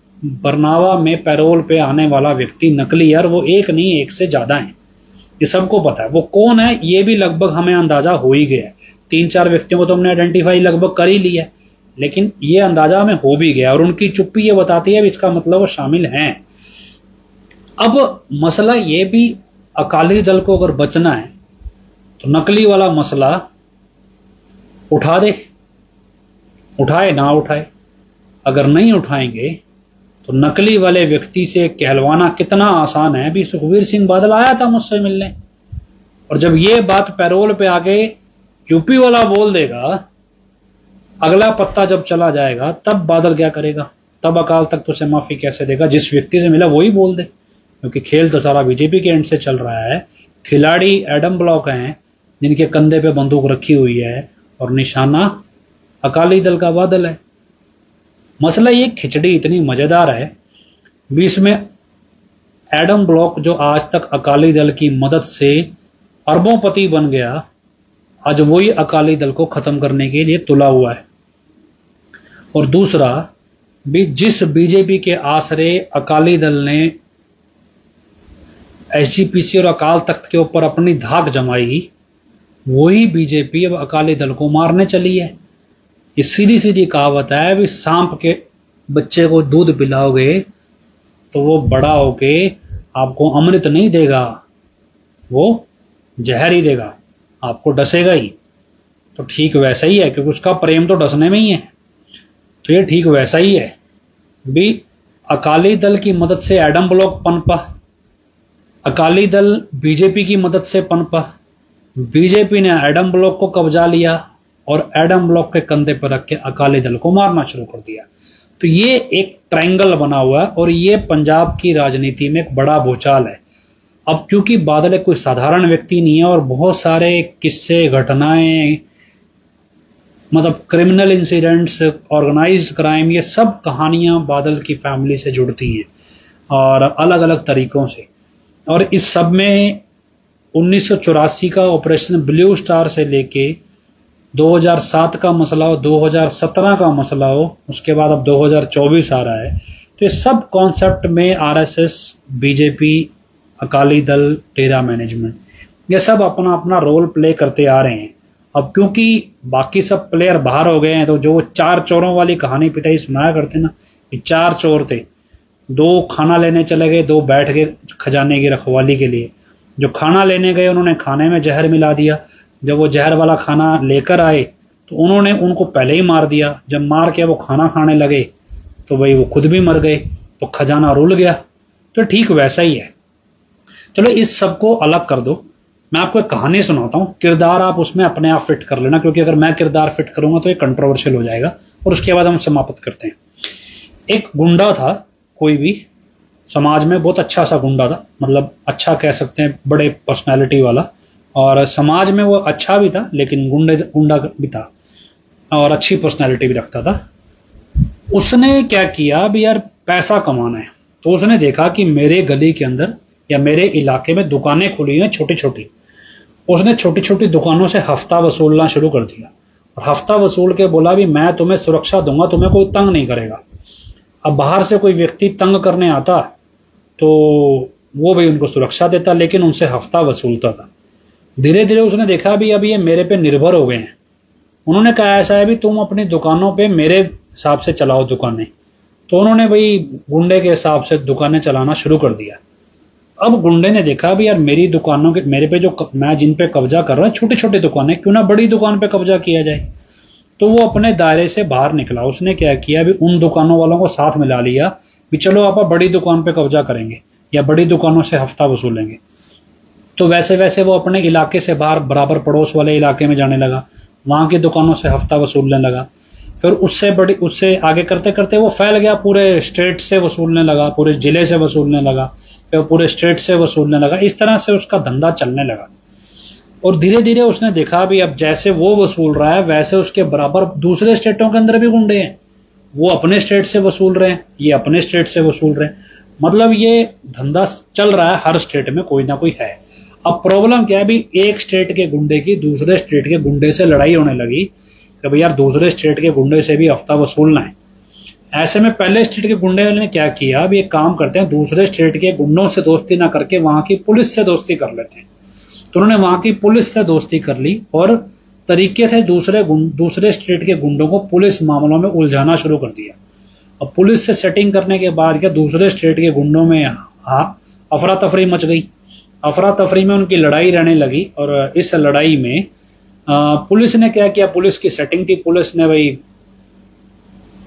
A: बरनावा में पैरोल पे आने वाला व्यक्ति नकली है, और वो एक नहीं एक से ज्यादा है, ये सबको पता है। वो कौन है ये भी लगभग हमें अंदाजा हो ही गया है। 3-4 व्यक्तियों को तो हमने आइडेंटिफाई लगभग कर ही लिया, लेकिन ये अंदाजा हमें हो भी गया और उनकी चुप्पी ये बताती है इसका मतलब वो शामिल हैं। अब मसला ये भी अकाली दल को अगर बचना है तो नकली वाला मसला उठा दे, उठाए ना उठाए, अगर नहीं उठाएंगे तो नकली वाले व्यक्ति से कहलवाना कितना आसान है। अभी सुखबीर सिंह बादल आया था मुझसे मिलने, और जब ये बात पैरोल पे आके यूपी वाला बोल देगा, अगला पत्ता जब चला जाएगा तब बादल क्या करेगा? तब अकाल तख्त उसे माफी कैसे देगा? जिस व्यक्ति से मिला वही बोल दे, क्योंकि खेल तो सारा बीजेपी के एंड से चल रहा है। खिलाड़ी एडम ब्लॉक हैं जिनके कंधे पे बंदूक रखी हुई है और निशाना अकाली दल का बादल है। मसला ये खिचड़ी इतनी मजेदार है, बीच में एडम ब्लॉक जो आज तक अकाली दल की मदद से अरबोंपति बन गया, आज वही अकाली दल को खत्म करने के लिए तुला हुआ है। और दूसरा भी, जिस बीजेपी के आसरे अकाली दल ने एसजीपीसी और अकाल तख्त के ऊपर अपनी धाक जमाई, वही बीजेपी अब अकाली दल को मारने चली है। ये सीधी सीधी कहावत है भी, सांप के बच्चे को दूध पिलाओगे तो वो बड़ा होके आपको अमृत नहीं देगा, वो जहर ही देगा, आपको डसेगा ही। तो ठीक वैसा ही है, क्योंकि उसका प्रेम तो डसने में ही है। तो ये ठीक वैसा ही है भी, अकाली दल की मदद से Adam block पनपा, Akali Dal BJP की मदद से पनपा, बीजेपी ने एडम ब्लॉक को कब्जा लिया और एडम ब्लॉक के कंधे पर रख के अकाली दल को मारना शुरू कर दिया। तो ये एक ट्रायंगल बना हुआ है और ये पंजाब की राजनीति में एक बड़ा भूचाल है। अब क्योंकि बादल एक कोई साधारण व्यक्ति नहीं है और बहुत सारे किस्से, घटनाएं, मतलब क्रिमिनल इंसिडेंट्स, ऑर्गेनाइज्ड क्राइम, ये सब कहानियां बादल की फैमिली से जुड़ती हैं और अलग अलग तरीकों से। और इस सब में 1984 का ऑपरेशन ब्लू स्टार से लेके 2007 का मसला हो, 2017 का मसला हो, उसके बाद अब 2024 आ रहा है, तो ये सब कॉन्सेप्ट में आरएसएस, बीजेपी, अकाली दल, डेरा मैनेजमेंट, ये सब अपना अपना रोल प्ले करते आ रहे हैं। अब क्योंकि बाकी सब प्लेयर बाहर हो गए हैं, तो जो चार चोरों वाली कहानी पिताजी सुनाया करते ना, कि चार चोर थे, दो खाना लेने चले गए, दो बैठ गए खजाने की रखवाली के लिए। जो खाना लेने गए उन्होंने खाने में जहर मिला दिया, जब वो जहर वाला खाना लेकर आए तो उन्होंने उनको पहले ही मार दिया। जब मार के वो खाना खाने लगे तो भाई वो खुद भी मर गए, तो खजाना रुल गया। तो ठीक वैसा ही है। चलो इस सब को अलग कर दो, मैं आपको एक कहानी सुनाता हूं, किरदार आप उसमें अपने आप फिट कर लेना, क्योंकि अगर मैं किरदार फिट करूंगा तो ये कंट्रोवर्शियल हो जाएगा। और उसके बाद हम समाप्त करते हैं। एक गुंडा था, कोई भी समाज में बहुत अच्छा सा गुंडा था, मतलब अच्छा कह सकते हैं, बड़े पर्सनालिटी वाला, और समाज में वो अच्छा भी था लेकिन गुंडा भी था और अच्छी पर्सनालिटी भी रखता था। उसने क्या किया भी, यार पैसा कमाना है, तो उसने देखा कि मेरे गली के अंदर या मेरे इलाके में दुकानें खुली हैं छोटी छोटी। उसने छोटी छोटी दुकानों से हफ्ता वसूलना शुरू कर दिया और हफ्ता वसूल के बोला भी, मैं तुम्हें सुरक्षा दूंगा, तुम्हें कोई तंग नहीं करेगा। अब बाहर से कोई व्यक्ति तंग करने आता तो वो भी उनको सुरक्षा देता, लेकिन उनसे हफ्ता वसूलता था। धीरे धीरे उसने देखा भी अब ये मेरे पे निर्भर हो गए हैं। उन्होंने कहा ऐसा है भी, तुम अपनी दुकानों पे मेरे हिसाब से चलाओ दुकानें। तो उन्होंने भाई गुंडे के हिसाब से दुकानें चलाना शुरू कर दिया। अब गुंडे ने देखा भी यार मेरी दुकानों के, मेरे पे जो मैं जिन पे कब्जा कर रहा हूं छोटी छोटी दुकानें, क्यों ना बड़ी दुकान पे कब्जा किया जाए। तो वो अपने दायरे से बाहर निकला। उसने क्या किया भी, उन दुकानों वालों को साथ मिला लिया भी, चलो आप बड़ी दुकान पे कब्जा करेंगे या बड़ी दुकानों से हफ्ता वसूलेंगे। तो वैसे वैसे वो अपने इलाके से बाहर बराबर पड़ोस वाले इलाके में जाने लगा, वहां की दुकानों से हफ्ता वसूलने लगा। फिर उससे आगे करते करते वो फैल गया, पूरे स्टेट से वसूलने लगा, पूरे जिले से वसूलने लगा, फिर पूरे स्टेट से वसूलने लगा। इस तरह से उसका धंधा चलने लगा। और धीरे धीरे उसने देखा भी अब जैसे वो वसूल रहा है वैसे उसके बराबर दूसरे स्टेटों के अंदर भी गुंडे हैं, वो अपने स्टेट से वसूल रहे हैं, ये अपने स्टेट से वसूल रहे हैं। मतलब ये धंधा चल रहा है, हर स्टेट में कोई ना कोई है। अब प्रॉब्लम क्या है भी, एक स्टेट के गुंडे की दूसरे स्टेट के गुंडे से लड़ाई होने लगी कि भाई यार दूसरे स्टेट के गुंडे से भी हफ्ता वसूलना है। ऐसे में पहले स्टेट के गुंडे वाले ने क्या किया, अब ये काम करते हैं, दूसरे स्टेट के गुंडों से दोस्ती ना करके वहां की पुलिस से दोस्ती कर लेते हैं। तो उन्होंने वहां की पुलिस से दोस्ती कर ली और तरीके थे दूसरे स्टेट के गुंडों को पुलिस मामलों में उलझाना शुरू कर दिया। अब पुलिस से सेटिंग करने के बाद क्या दूसरे स्टेट के गुंडों में अफरा तफरी मच गई। अफरा तफरी में उनकी लड़ाई रहने लगी और इस लड़ाई में पुलिस ने क्या किया, पुलिस की सेटिंग थी, पुलिस ने भाई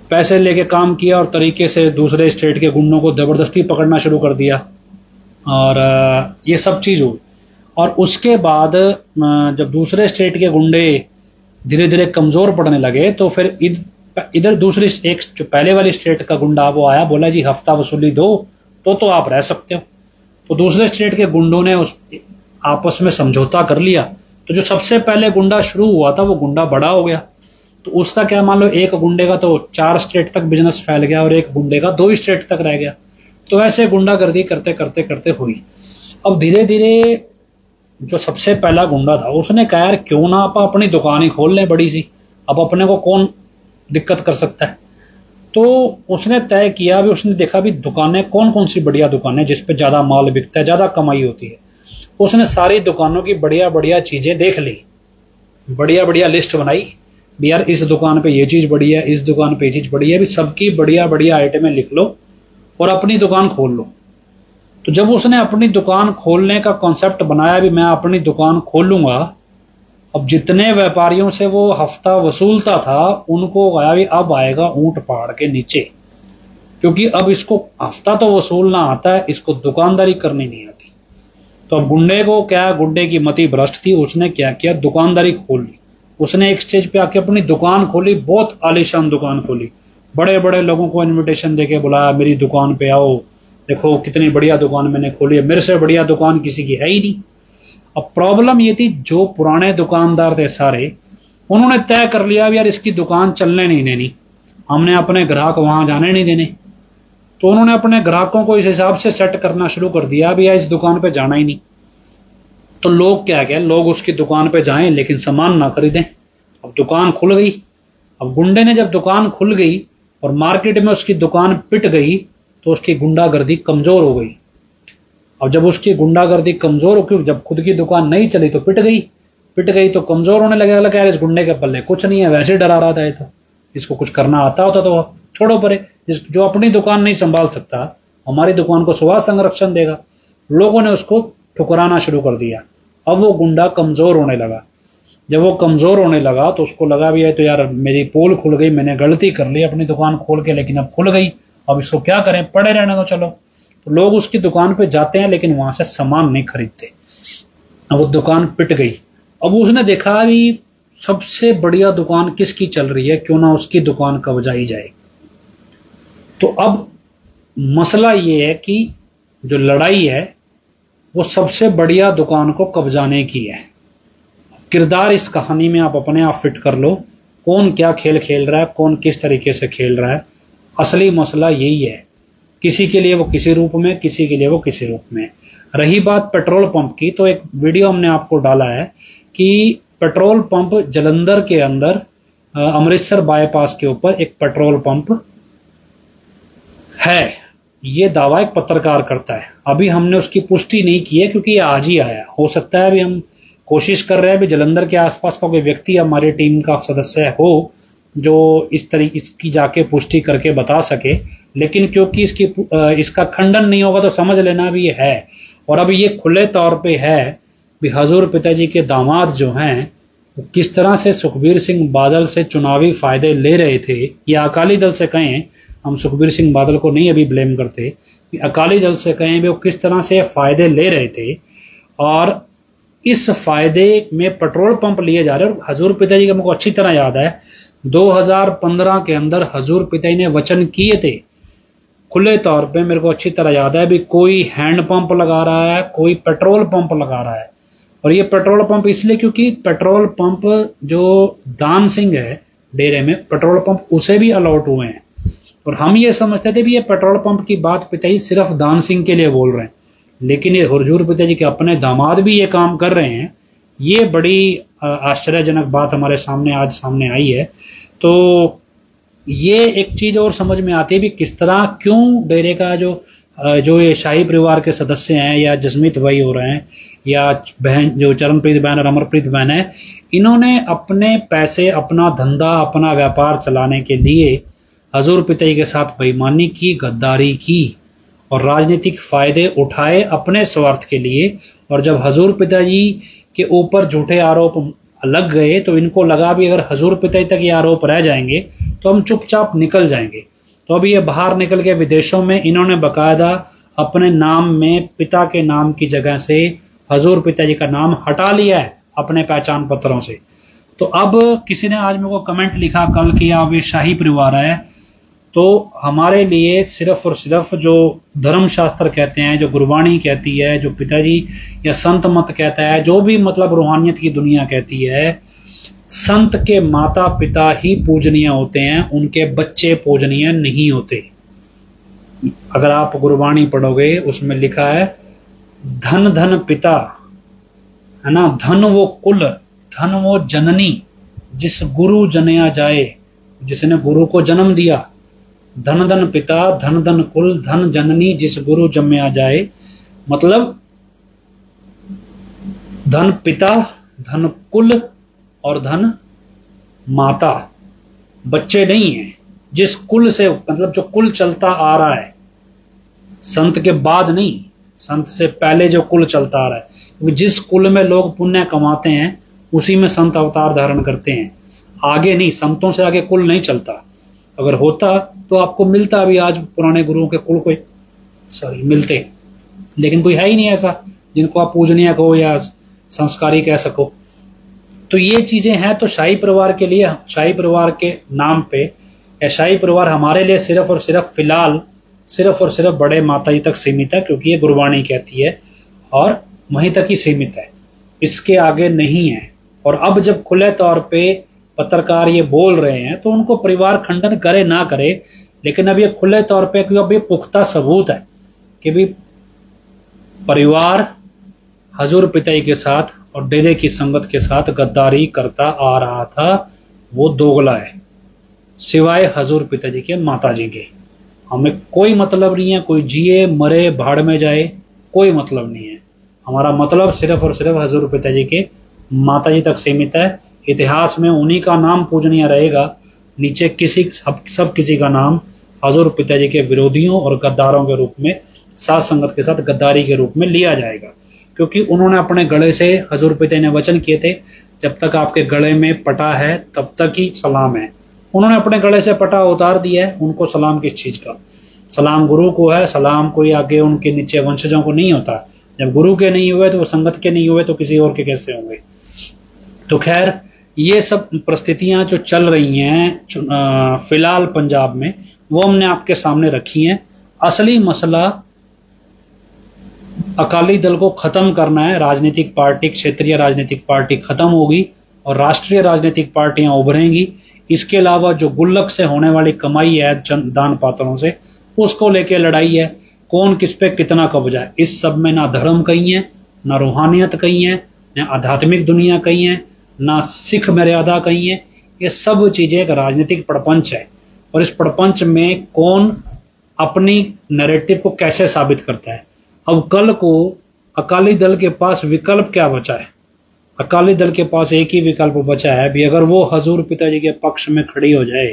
A: पैसे लेके काम किया और तरीके से दूसरे स्टेट के गुंडों को जबरदस्ती पकड़ना शुरू कर दिया, और ये सब चीज हुई। और उसके बाद जब दूसरे स्टेट के गुंडे धीरे धीरे कमजोर पड़ने लगे तो फिर इधर दूसरी एक जो पहले वाली स्टेट का गुंडा वो आया, बोला जी हफ्ता वसूली दो तो आप रह सकते हो। तो दूसरे स्टेट के गुंडों ने उस आपस में समझौता कर लिया। तो जो सबसे पहले गुंडा शुरू हुआ था वो गुंडा बड़ा हो गया, तो उसका क्या, मान लो एक गुंडे का तो 4 स्टेट तक बिजनेस फैल गया और एक गुंडे का 2 स्टेट तक रह गया। तो ऐसे गुंडागर्दी करते करते करते हुई। अब धीरे धीरे जो सबसे पहला गुंडा था उसने कहा यार क्यों ना आप अपनी दुकान ही खोल लें बड़ी सी, अब अपने को कौन दिक्कत कर सकता है। तो उसने तय किया भी, उसने देखा भी दुकानें कौन कौन सी बढ़िया दुकानें जिस पे ज्यादा माल बिकता है, ज्यादा कमाई होती है। उसने सारी दुकानों की बढ़िया बढ़िया चीजें देख ली, बढ़िया बढ़िया लिस्ट बनाई भी यार इस दुकान पे ये चीज बढ़िया है, इस दुकान पे ये चीज बढ़िया है, भी सबकी बढ़िया बढ़िया आइटमें लिख लो और अपनी दुकान खोल लो। तो जब उसने अपनी दुकान खोलने का कॉन्सेप्ट बनाया भी मैं अपनी दुकान खोलूंगा, अब जितने व्यापारियों से वो हफ्ता वसूलता था उनको गया भी अब आएगा ऊंट पहाड़ के नीचे, क्योंकि अब इसको हफ्ता तो वसूलना आता है, इसको दुकानदारी करनी नहीं आती। तो अब गुंडे को क्या, गुंडे की मति भ्रष्ट थी, उसने क्या किया, दुकानदारी खोल ली। उसने एक स्टेज पे आके अपनी दुकान खोली, बहुत आलीशान दुकान खोली, बड़े बड़े लोगों को इन्विटेशन देके बुलाया मेरी दुकान पे आओ, देखो कितनी बढ़िया दुकान मैंने खोली है, मेरे से बढ़िया दुकान किसी की है ही नहीं। अब प्रॉब्लम ये थी जो पुराने दुकानदार थे सारे, उन्होंने तय कर लिया यार इसकी दुकान चलने नहीं देनी, हमने अपने ग्राहक वहां जाने नहीं देने। तो उन्होंने अपने ग्राहकों को इस हिसाब से सेट करना शुरू कर दिया भी यार इस दुकान पे जाना ही नहीं। तो लोग क्या क्या, लोग उसकी दुकान पे जाएं लेकिन सामान ना खरीदें। अब दुकान खुल गई, अब गुंडे ने जब दुकान खुल गई और मार्केट में उसकी दुकान पिट गई तो उसकी गुंडागर्दी कमजोर हो गई। और जब उसकी गुंडागर्दी कमजोर हो गई, जब खुद की दुकान नहीं चली तो पिट गई तो कमजोर होने लगा यार इस गुंडे के पल्ले कुछ नहीं है, वैसे डरा रहा था ये तो, इसको कुछ करना आता होता तो छोड़ो परे, जो अपनी दुकान नहीं संभाल सकता हमारी दुकान को स्वास्थ्य संरक्षण देगा। लोगों ने उसको ठुकराना शुरू कर दिया। अब वो गुंडा कमजोर होने लगा। जब वो कमजोर होने लगा तो उसको लगा भी है तो यार मेरी पोल खुल गई, मैंने गलती कर ली अपनी दुकान खोल के, लेकिन अब खुल गई, अब इसको क्या करें, पड़े रहने दो चलो। तो लोग उसकी दुकान पे जाते हैं लेकिन वहां से सामान नहीं खरीदते। अब वो दुकान पिट गई। अब उसने देखा भी सबसे बढ़िया दुकान किसकी चल रही है, क्यों ना उसकी दुकान कब्जाई जाए। तो अब मसला ये है कि जो लड़ाई है वो सबसे बढ़िया दुकान को कब्जाने की है। किरदार इस कहानी में आप अपने आप फिट कर लो, कौन क्या खेल खेल रहा है, कौन किस तरीके से खेल रहा है। असली मसला यही है, किसी के लिए वो किसी रूप में, किसी के लिए वो किसी रूप में। रही बात पेट्रोल पंप की, तो एक वीडियो हमने आपको डाला है कि पेट्रोल पंप जलंधर के अंदर अमृतसर बाईपास के ऊपर एक पेट्रोल पंप है, ये दावा एक पत्रकार करता है। अभी हमने उसकी पुष्टि नहीं की है क्योंकि ये आज ही आया। हो सकता है अभी हम कोशिश कर रहे हैं भी जलंधर के आसपास का कोई व्यक्ति हमारी टीम का सदस्य हो जो इस तरीके इसकी जाके पुष्टि करके बता सके, लेकिन क्योंकि इसका खंडन नहीं होगा तो समझ लेना भी ये है। और अब ये खुले तौर पे है भी हजूर पिताजी के दामाद जो हैं वो किस तरह से सुखबीर सिंह बादल से चुनावी फायदे ले रहे थे, या अकाली दल से कहें, हम सुखबीर सिंह बादल को नहीं अभी ब्लेम करते, अकाली दल से कहें भी वो किस तरह से फायदे ले रहे थे। और इस फायदे में पेट्रोल पंप लिए जा रहे हैं। और हजूर पिताजी का मुझको अच्छी तरह याद है 2015 के अंदर हजूर पिताजी ने वचन किए थे खुले तौर पे, मेरे को अच्छी तरह याद है भी कोई हैंड पंप लगा रहा है, कोई पेट्रोल पंप लगा रहा है। और ये पेट्रोल पंप इसलिए क्योंकि पेट्रोल पंप जो दान सिंह है डेरे में पेट्रोल पंप उसे भी अलॉट हुए हैं। और हम ये समझते थे भी ये पेट्रोल पंप की बात पिताजी सिर्फ दान सिंह के लिए बोल रहे हैं, लेकिन ये हुजूर पिताजी के अपने दामाद भी ये काम कर रहे हैं। ये बड़ी आश्चर्यजनक बात हमारे सामने आज सामने आई है। तो ये एक चीज और समझ में आती है भी किस तरह क्यों डेरे का जो ये शाही परिवार के सदस्य हैं या जसमीत भाई हो रहे हैं या बहन जो चरणप्रीत बहन और अमरप्रीत बहन है, इन्होंने अपने पैसे, अपना धंधा, अपना व्यापार चलाने के लिए हजूर पिताजी के साथ बेईमानी की, गद्दारी की और राजनीतिक फायदे उठाए अपने स्वार्थ के लिए। और जब हजूर पिताजी के ऊपर झूठे आरोप लग गए तो इनको लगा भी अगर हजूर पिता तक ये आरोप रह जाएंगे तो हम चुपचाप निकल जाएंगे। तो अब ये बाहर निकल के विदेशों में इन्होंने बकायदा अपने नाम में पिता के नाम की जगह से हजूर पिताजी का नाम हटा लिया है अपने पहचान पत्रों से। तो अब किसी ने आज मेरे को कमेंट लिखा कल कि अब ये शाही परिवार है, तो हमारे लिए सिर्फ और सिर्फ जो धर्मशास्त्र कहते हैं, जो गुरबाणी कहती है, जो पिताजी या संत मत कहता है, जो भी मतलब रूहानियत की दुनिया कहती है, संत के माता पिता ही पूजनीय होते हैं, उनके बच्चे पूजनीय नहीं होते। अगर आप गुरबाणी पढ़ोगे उसमें लिखा है धन धन पिता, है ना, धन वो कुल, धन वो जननी जिस गुरु जन्या जाए, जिसने गुरु को जन्म दिया। धन धन पिता, धन धन कुल, धन जननी जिस गुरु जन्या जाए। मतलब धन पिता, धन कुल और धन माता, बच्चे नहीं है। जिस कुल से, मतलब जो कुल चलता आ रहा है, संत के बाद नहीं, संत से पहले जो कुल चलता आ रहा है, क्योंकि जिस कुल में लोग पुण्य कमाते हैं उसी में संत अवतार धारण करते हैं, आगे नहीं। संतों से आगे कुल नहीं चलता। अगर होता तो आपको मिलता भी आज पुराने गुरुओं के कुल कोई मिलते, लेकिन कोई है ही नहीं ऐसा जिनको आप पूजनीय कहो या संस्कारी कह सको। तो ये चीजें हैं। तो शाही परिवार के लिए, शाही परिवार के नाम पे या शाही परिवार हमारे लिए सिर्फ और सिर्फ फिलहाल सिर्फ और सिर्फ बड़े माताजी तक सीमित है, क्योंकि ये गुरबाणी कहती है और वहीं तक ही सीमित है, इसके आगे नहीं है। और अब जब खुले तौर पे पत्रकार ये बोल रहे हैं तो उनको परिवार खंडन करे ना करे, लेकिन अब ये खुले तौर पे, क्योंकि अब ये पुख्ता सबूत है कि भी परिवार हजूर पिताजी के साथ और डेरे की संगत के साथ गद्दारी करता आ रहा था, वो दोगला है, सिवाय हजूर पिताजी के माताजी के। हमें कोई मतलब नहीं है, कोई जिए मरे भाड़ में जाए, कोई मतलब नहीं है। हमारा मतलब सिर्फ और सिर्फ हजूर पिताजी के माताजी तक सीमित है। इतिहास में उन्हीं का नाम पूजनीय रहेगा, नीचे किसी सब किसी का नाम हजूर पिताजी के विरोधियों और गद्दारों के रूप में, साथ संगत के साथ गद्दारी के रूप में लिया जाएगा, क्योंकि उन्होंने अपने गले से, हजूर पिताजी ने वचन किए थे, जब तक आपके गले में पटा है तब तक ही सलाम है। उन्होंने अपने गले से पटा उतार दिया है, उनको सलाम किस चीज का? सलाम गुरु को है, सलाम कोई आगे उनके नीचे वंशजों को नहीं होता। जब गुरु के नहीं हुए तो वो संगत के नहीं हुए तो किसी और के कैसे होंगे? तो खैर, ये सब परिस्थितियां जो चल रही हैं फिलहाल पंजाब में, वो हमने आपके सामने रखी हैं। असली मसला अकाली दल को खत्म करना है। राजनीतिक पार्टी, क्षेत्रीय राजनीतिक पार्टी खत्म होगी और राष्ट्रीय राजनीतिक पार्टियां उभरेंगी। इसके अलावा जो गुल्लक से होने वाली कमाई है दान पात्रों से, उसको लेके लड़ाई है, कौन किस पे कितना कब्जा है। इस सब में ना धर्म कहीं है, ना रूहानियत कहीं है, ना आध्यात्मिक दुनिया कहीं है, ना सिख मर्यादा कहीं है। ये सब चीजें एक राजनीतिक प्रपंच है, और इस प्रपंच में कौन अपनी नैरेटिव को कैसे साबित करता है। अब कल को अकाली दल के पास विकल्प क्या बचा है? अकाली दल के पास एक ही विकल्प बचा है भी, अगर वो हजूर पिताजी के पक्ष में खड़ी हो जाए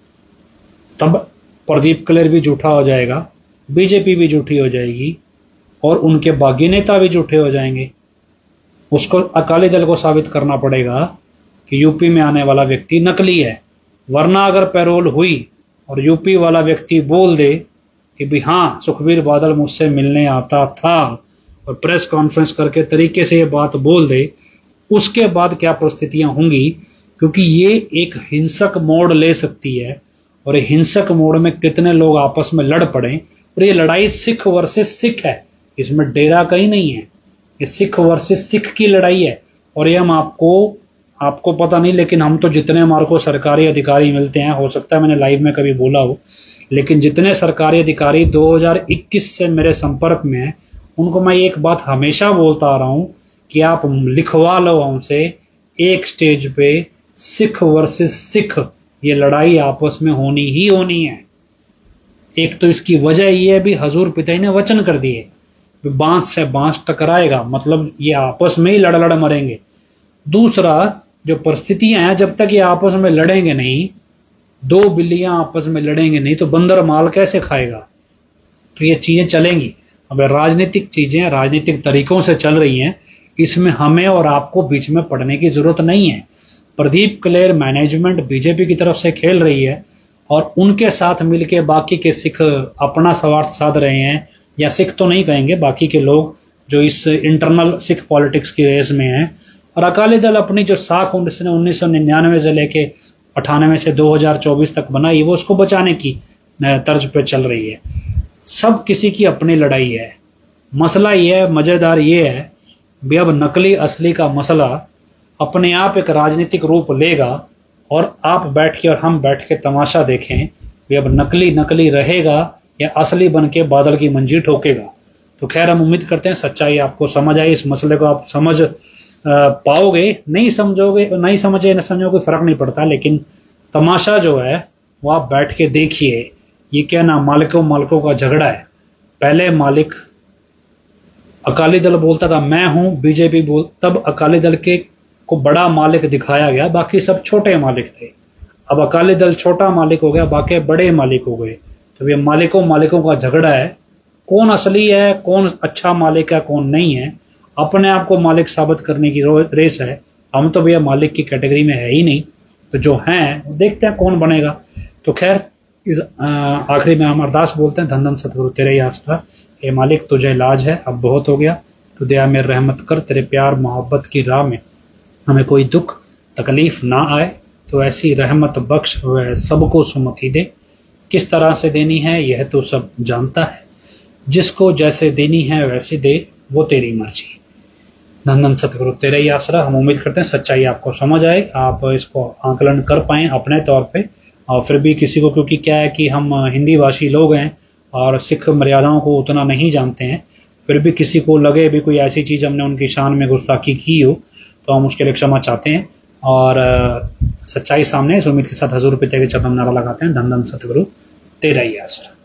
A: तब प्रदीप कलेर भी झूठा हो जाएगा, बीजेपी भी झूठी हो जाएगी और उनके बागी नेता भी झूठे हो जाएंगे। उसको अकाली दल को साबित करना पड़ेगा कि यूपी में आने वाला व्यक्ति नकली है। वरना अगर पैरोल हुई और यूपी वाला व्यक्ति बोल दे कि भी हाँ, सुखबीर बादल मुझसे मिलने आता था, और प्रेस कॉन्फ्रेंस करके तरीके से ये बात बोल दे, उसके बाद क्या परिस्थितियां होंगी? क्योंकि ये एक हिंसक मोड़ ले सकती है, और हिंसक मोड़ में कितने लोग आपस में लड़ पड़े। और ये लड़ाई सिख वर्सेस सिख है, इसमें डेरा कहीं नहीं है, ये सिख वर्सेस सिख की लड़ाई है। और ये हम आपको पता नहीं, लेकिन हम तो जितने हमारे को सरकारी अधिकारी मिलते हैं, हो सकता है मैंने लाइव में कभी बोला हो, लेकिन जितने सरकारी अधिकारी 2021 से मेरे संपर्क में हैं, उनको मैं एक बात हमेशा बोलता आ रहा हूं कि आप लिखवा लो हमसे एक स्टेज पे, सिख वर्सेस सिख ये लड़ाई आपस में होनी ही होनी है। एक तो इसकी वजह ये है भी, हजूर पिताजी ने वचन कर दिए, बांस से बांस टकराएगा, मतलब ये आपस में ही लड़ लड़ मरेंगे। दूसरा, जो परिस्थितियां हैं, जब तक ये आपस में लड़ेंगे नहीं, दो बिल्लियां आपस में लड़ेंगे नहीं, तो बंदर माल कैसे खाएगा? तो ये चीजें चलेंगी। अब राजनीतिक चीजें राजनीतिक तरीकों से चल रही हैं, इसमें हमें और आपको बीच में पड़ने की जरूरत नहीं है। प्रदीप कलेर मैनेजमेंट बीजेपी की तरफ से खेल रही है और उनके साथ मिलके बाकी के सिख अपना स्वार्थ साध रहे हैं, या सिख तो नहीं कहेंगे, बाकी के लोग जो इस इंटरनल सिख पॉलिटिक्स की रेस में हैं। और अकाली दल अपनी जो साख उसने 1999 से लेके 98 से 2024 तक बनाई, वो उसको बचाने की तर्ज पे चल रही है। सब किसी की अपनी लड़ाई है। मसला ये है, मजेदार ये है भी, अब नकली असली का मसला अपने आप एक राजनीतिक रूप लेगा और आप बैठ के और हम बैठ के तमाशा देखें भी अब नकली नकली रहेगा या असली बन के बादल की मंजी ठोकेगा। तो खैर, हम उम्मीद करते हैं सच्चाई आपको समझ आई, इस मसले को आप समझ पाओगे। नहीं समझोगे, नहीं समझे न समझो, कोई फर्क नहीं पड़ता, लेकिन तमाशा जो है वो आप बैठ के देखिए। ये क्या ना मालिकों मालिकों का झगड़ा है। पहले मालिक अकाली दल बोलता था मैं हूं, बीजेपी बोल, तब अकाली दल के को बड़ा मालिक दिखाया गया, बाकी सब छोटे मालिक थे। अब अकाली दल छोटा मालिक हो गया, बाकी बड़े मालिक हो गए। तो ये मालिकों मालिकों का झगड़ा है। कौन असली है, कौन अच्छा मालिक है, कौन नहीं है, अपने आप को मालिक साबित करने की रेस है। हम तो भैया मालिक की कैटेगरी में है ही नहीं, तो जो हैं देखते हैं कौन बनेगा। तो खैर, इस आखिरी में हम अरदास बोलते हैं, धन धन सतगुरु तेरे ही आसरा, हे मालिक तुझे लाज है, अब बहुत हो गया, तू दया में रहमत कर, तेरे प्यार मोहब्बत की राह में हमें कोई दुख तकलीफ ना आए, तो ऐसी रहमत बख्श वह सबको सुमति दे। किस तरह से देनी है यह तो सब जानता है, जिसको जैसे देनी है वैसे दे, वो तेरी मर्जी। धन धन सतगुरु तेरे ही आसरा। हम उम्मीद करते हैं सच्चाई आपको समझ आए, आप इसको आकलन कर पाएं अपने तौर पे। और फिर भी किसी को, क्योंकि क्या है कि हम हिंदी भाषी लोग हैं और सिख मर्यादाओं को उतना नहीं जानते हैं, फिर भी किसी को लगे भी कोई ऐसी चीज हमने उनकी शान में गुस्ताखी की हो, तो हम उसके लिए क्षमा चाहते हैं। और सच्चाई सामने इस उम्मीद के साथ हजूर पिता के चरण नारा लगाते हैं, धन धन सतगुरु तेरा ही आसरा।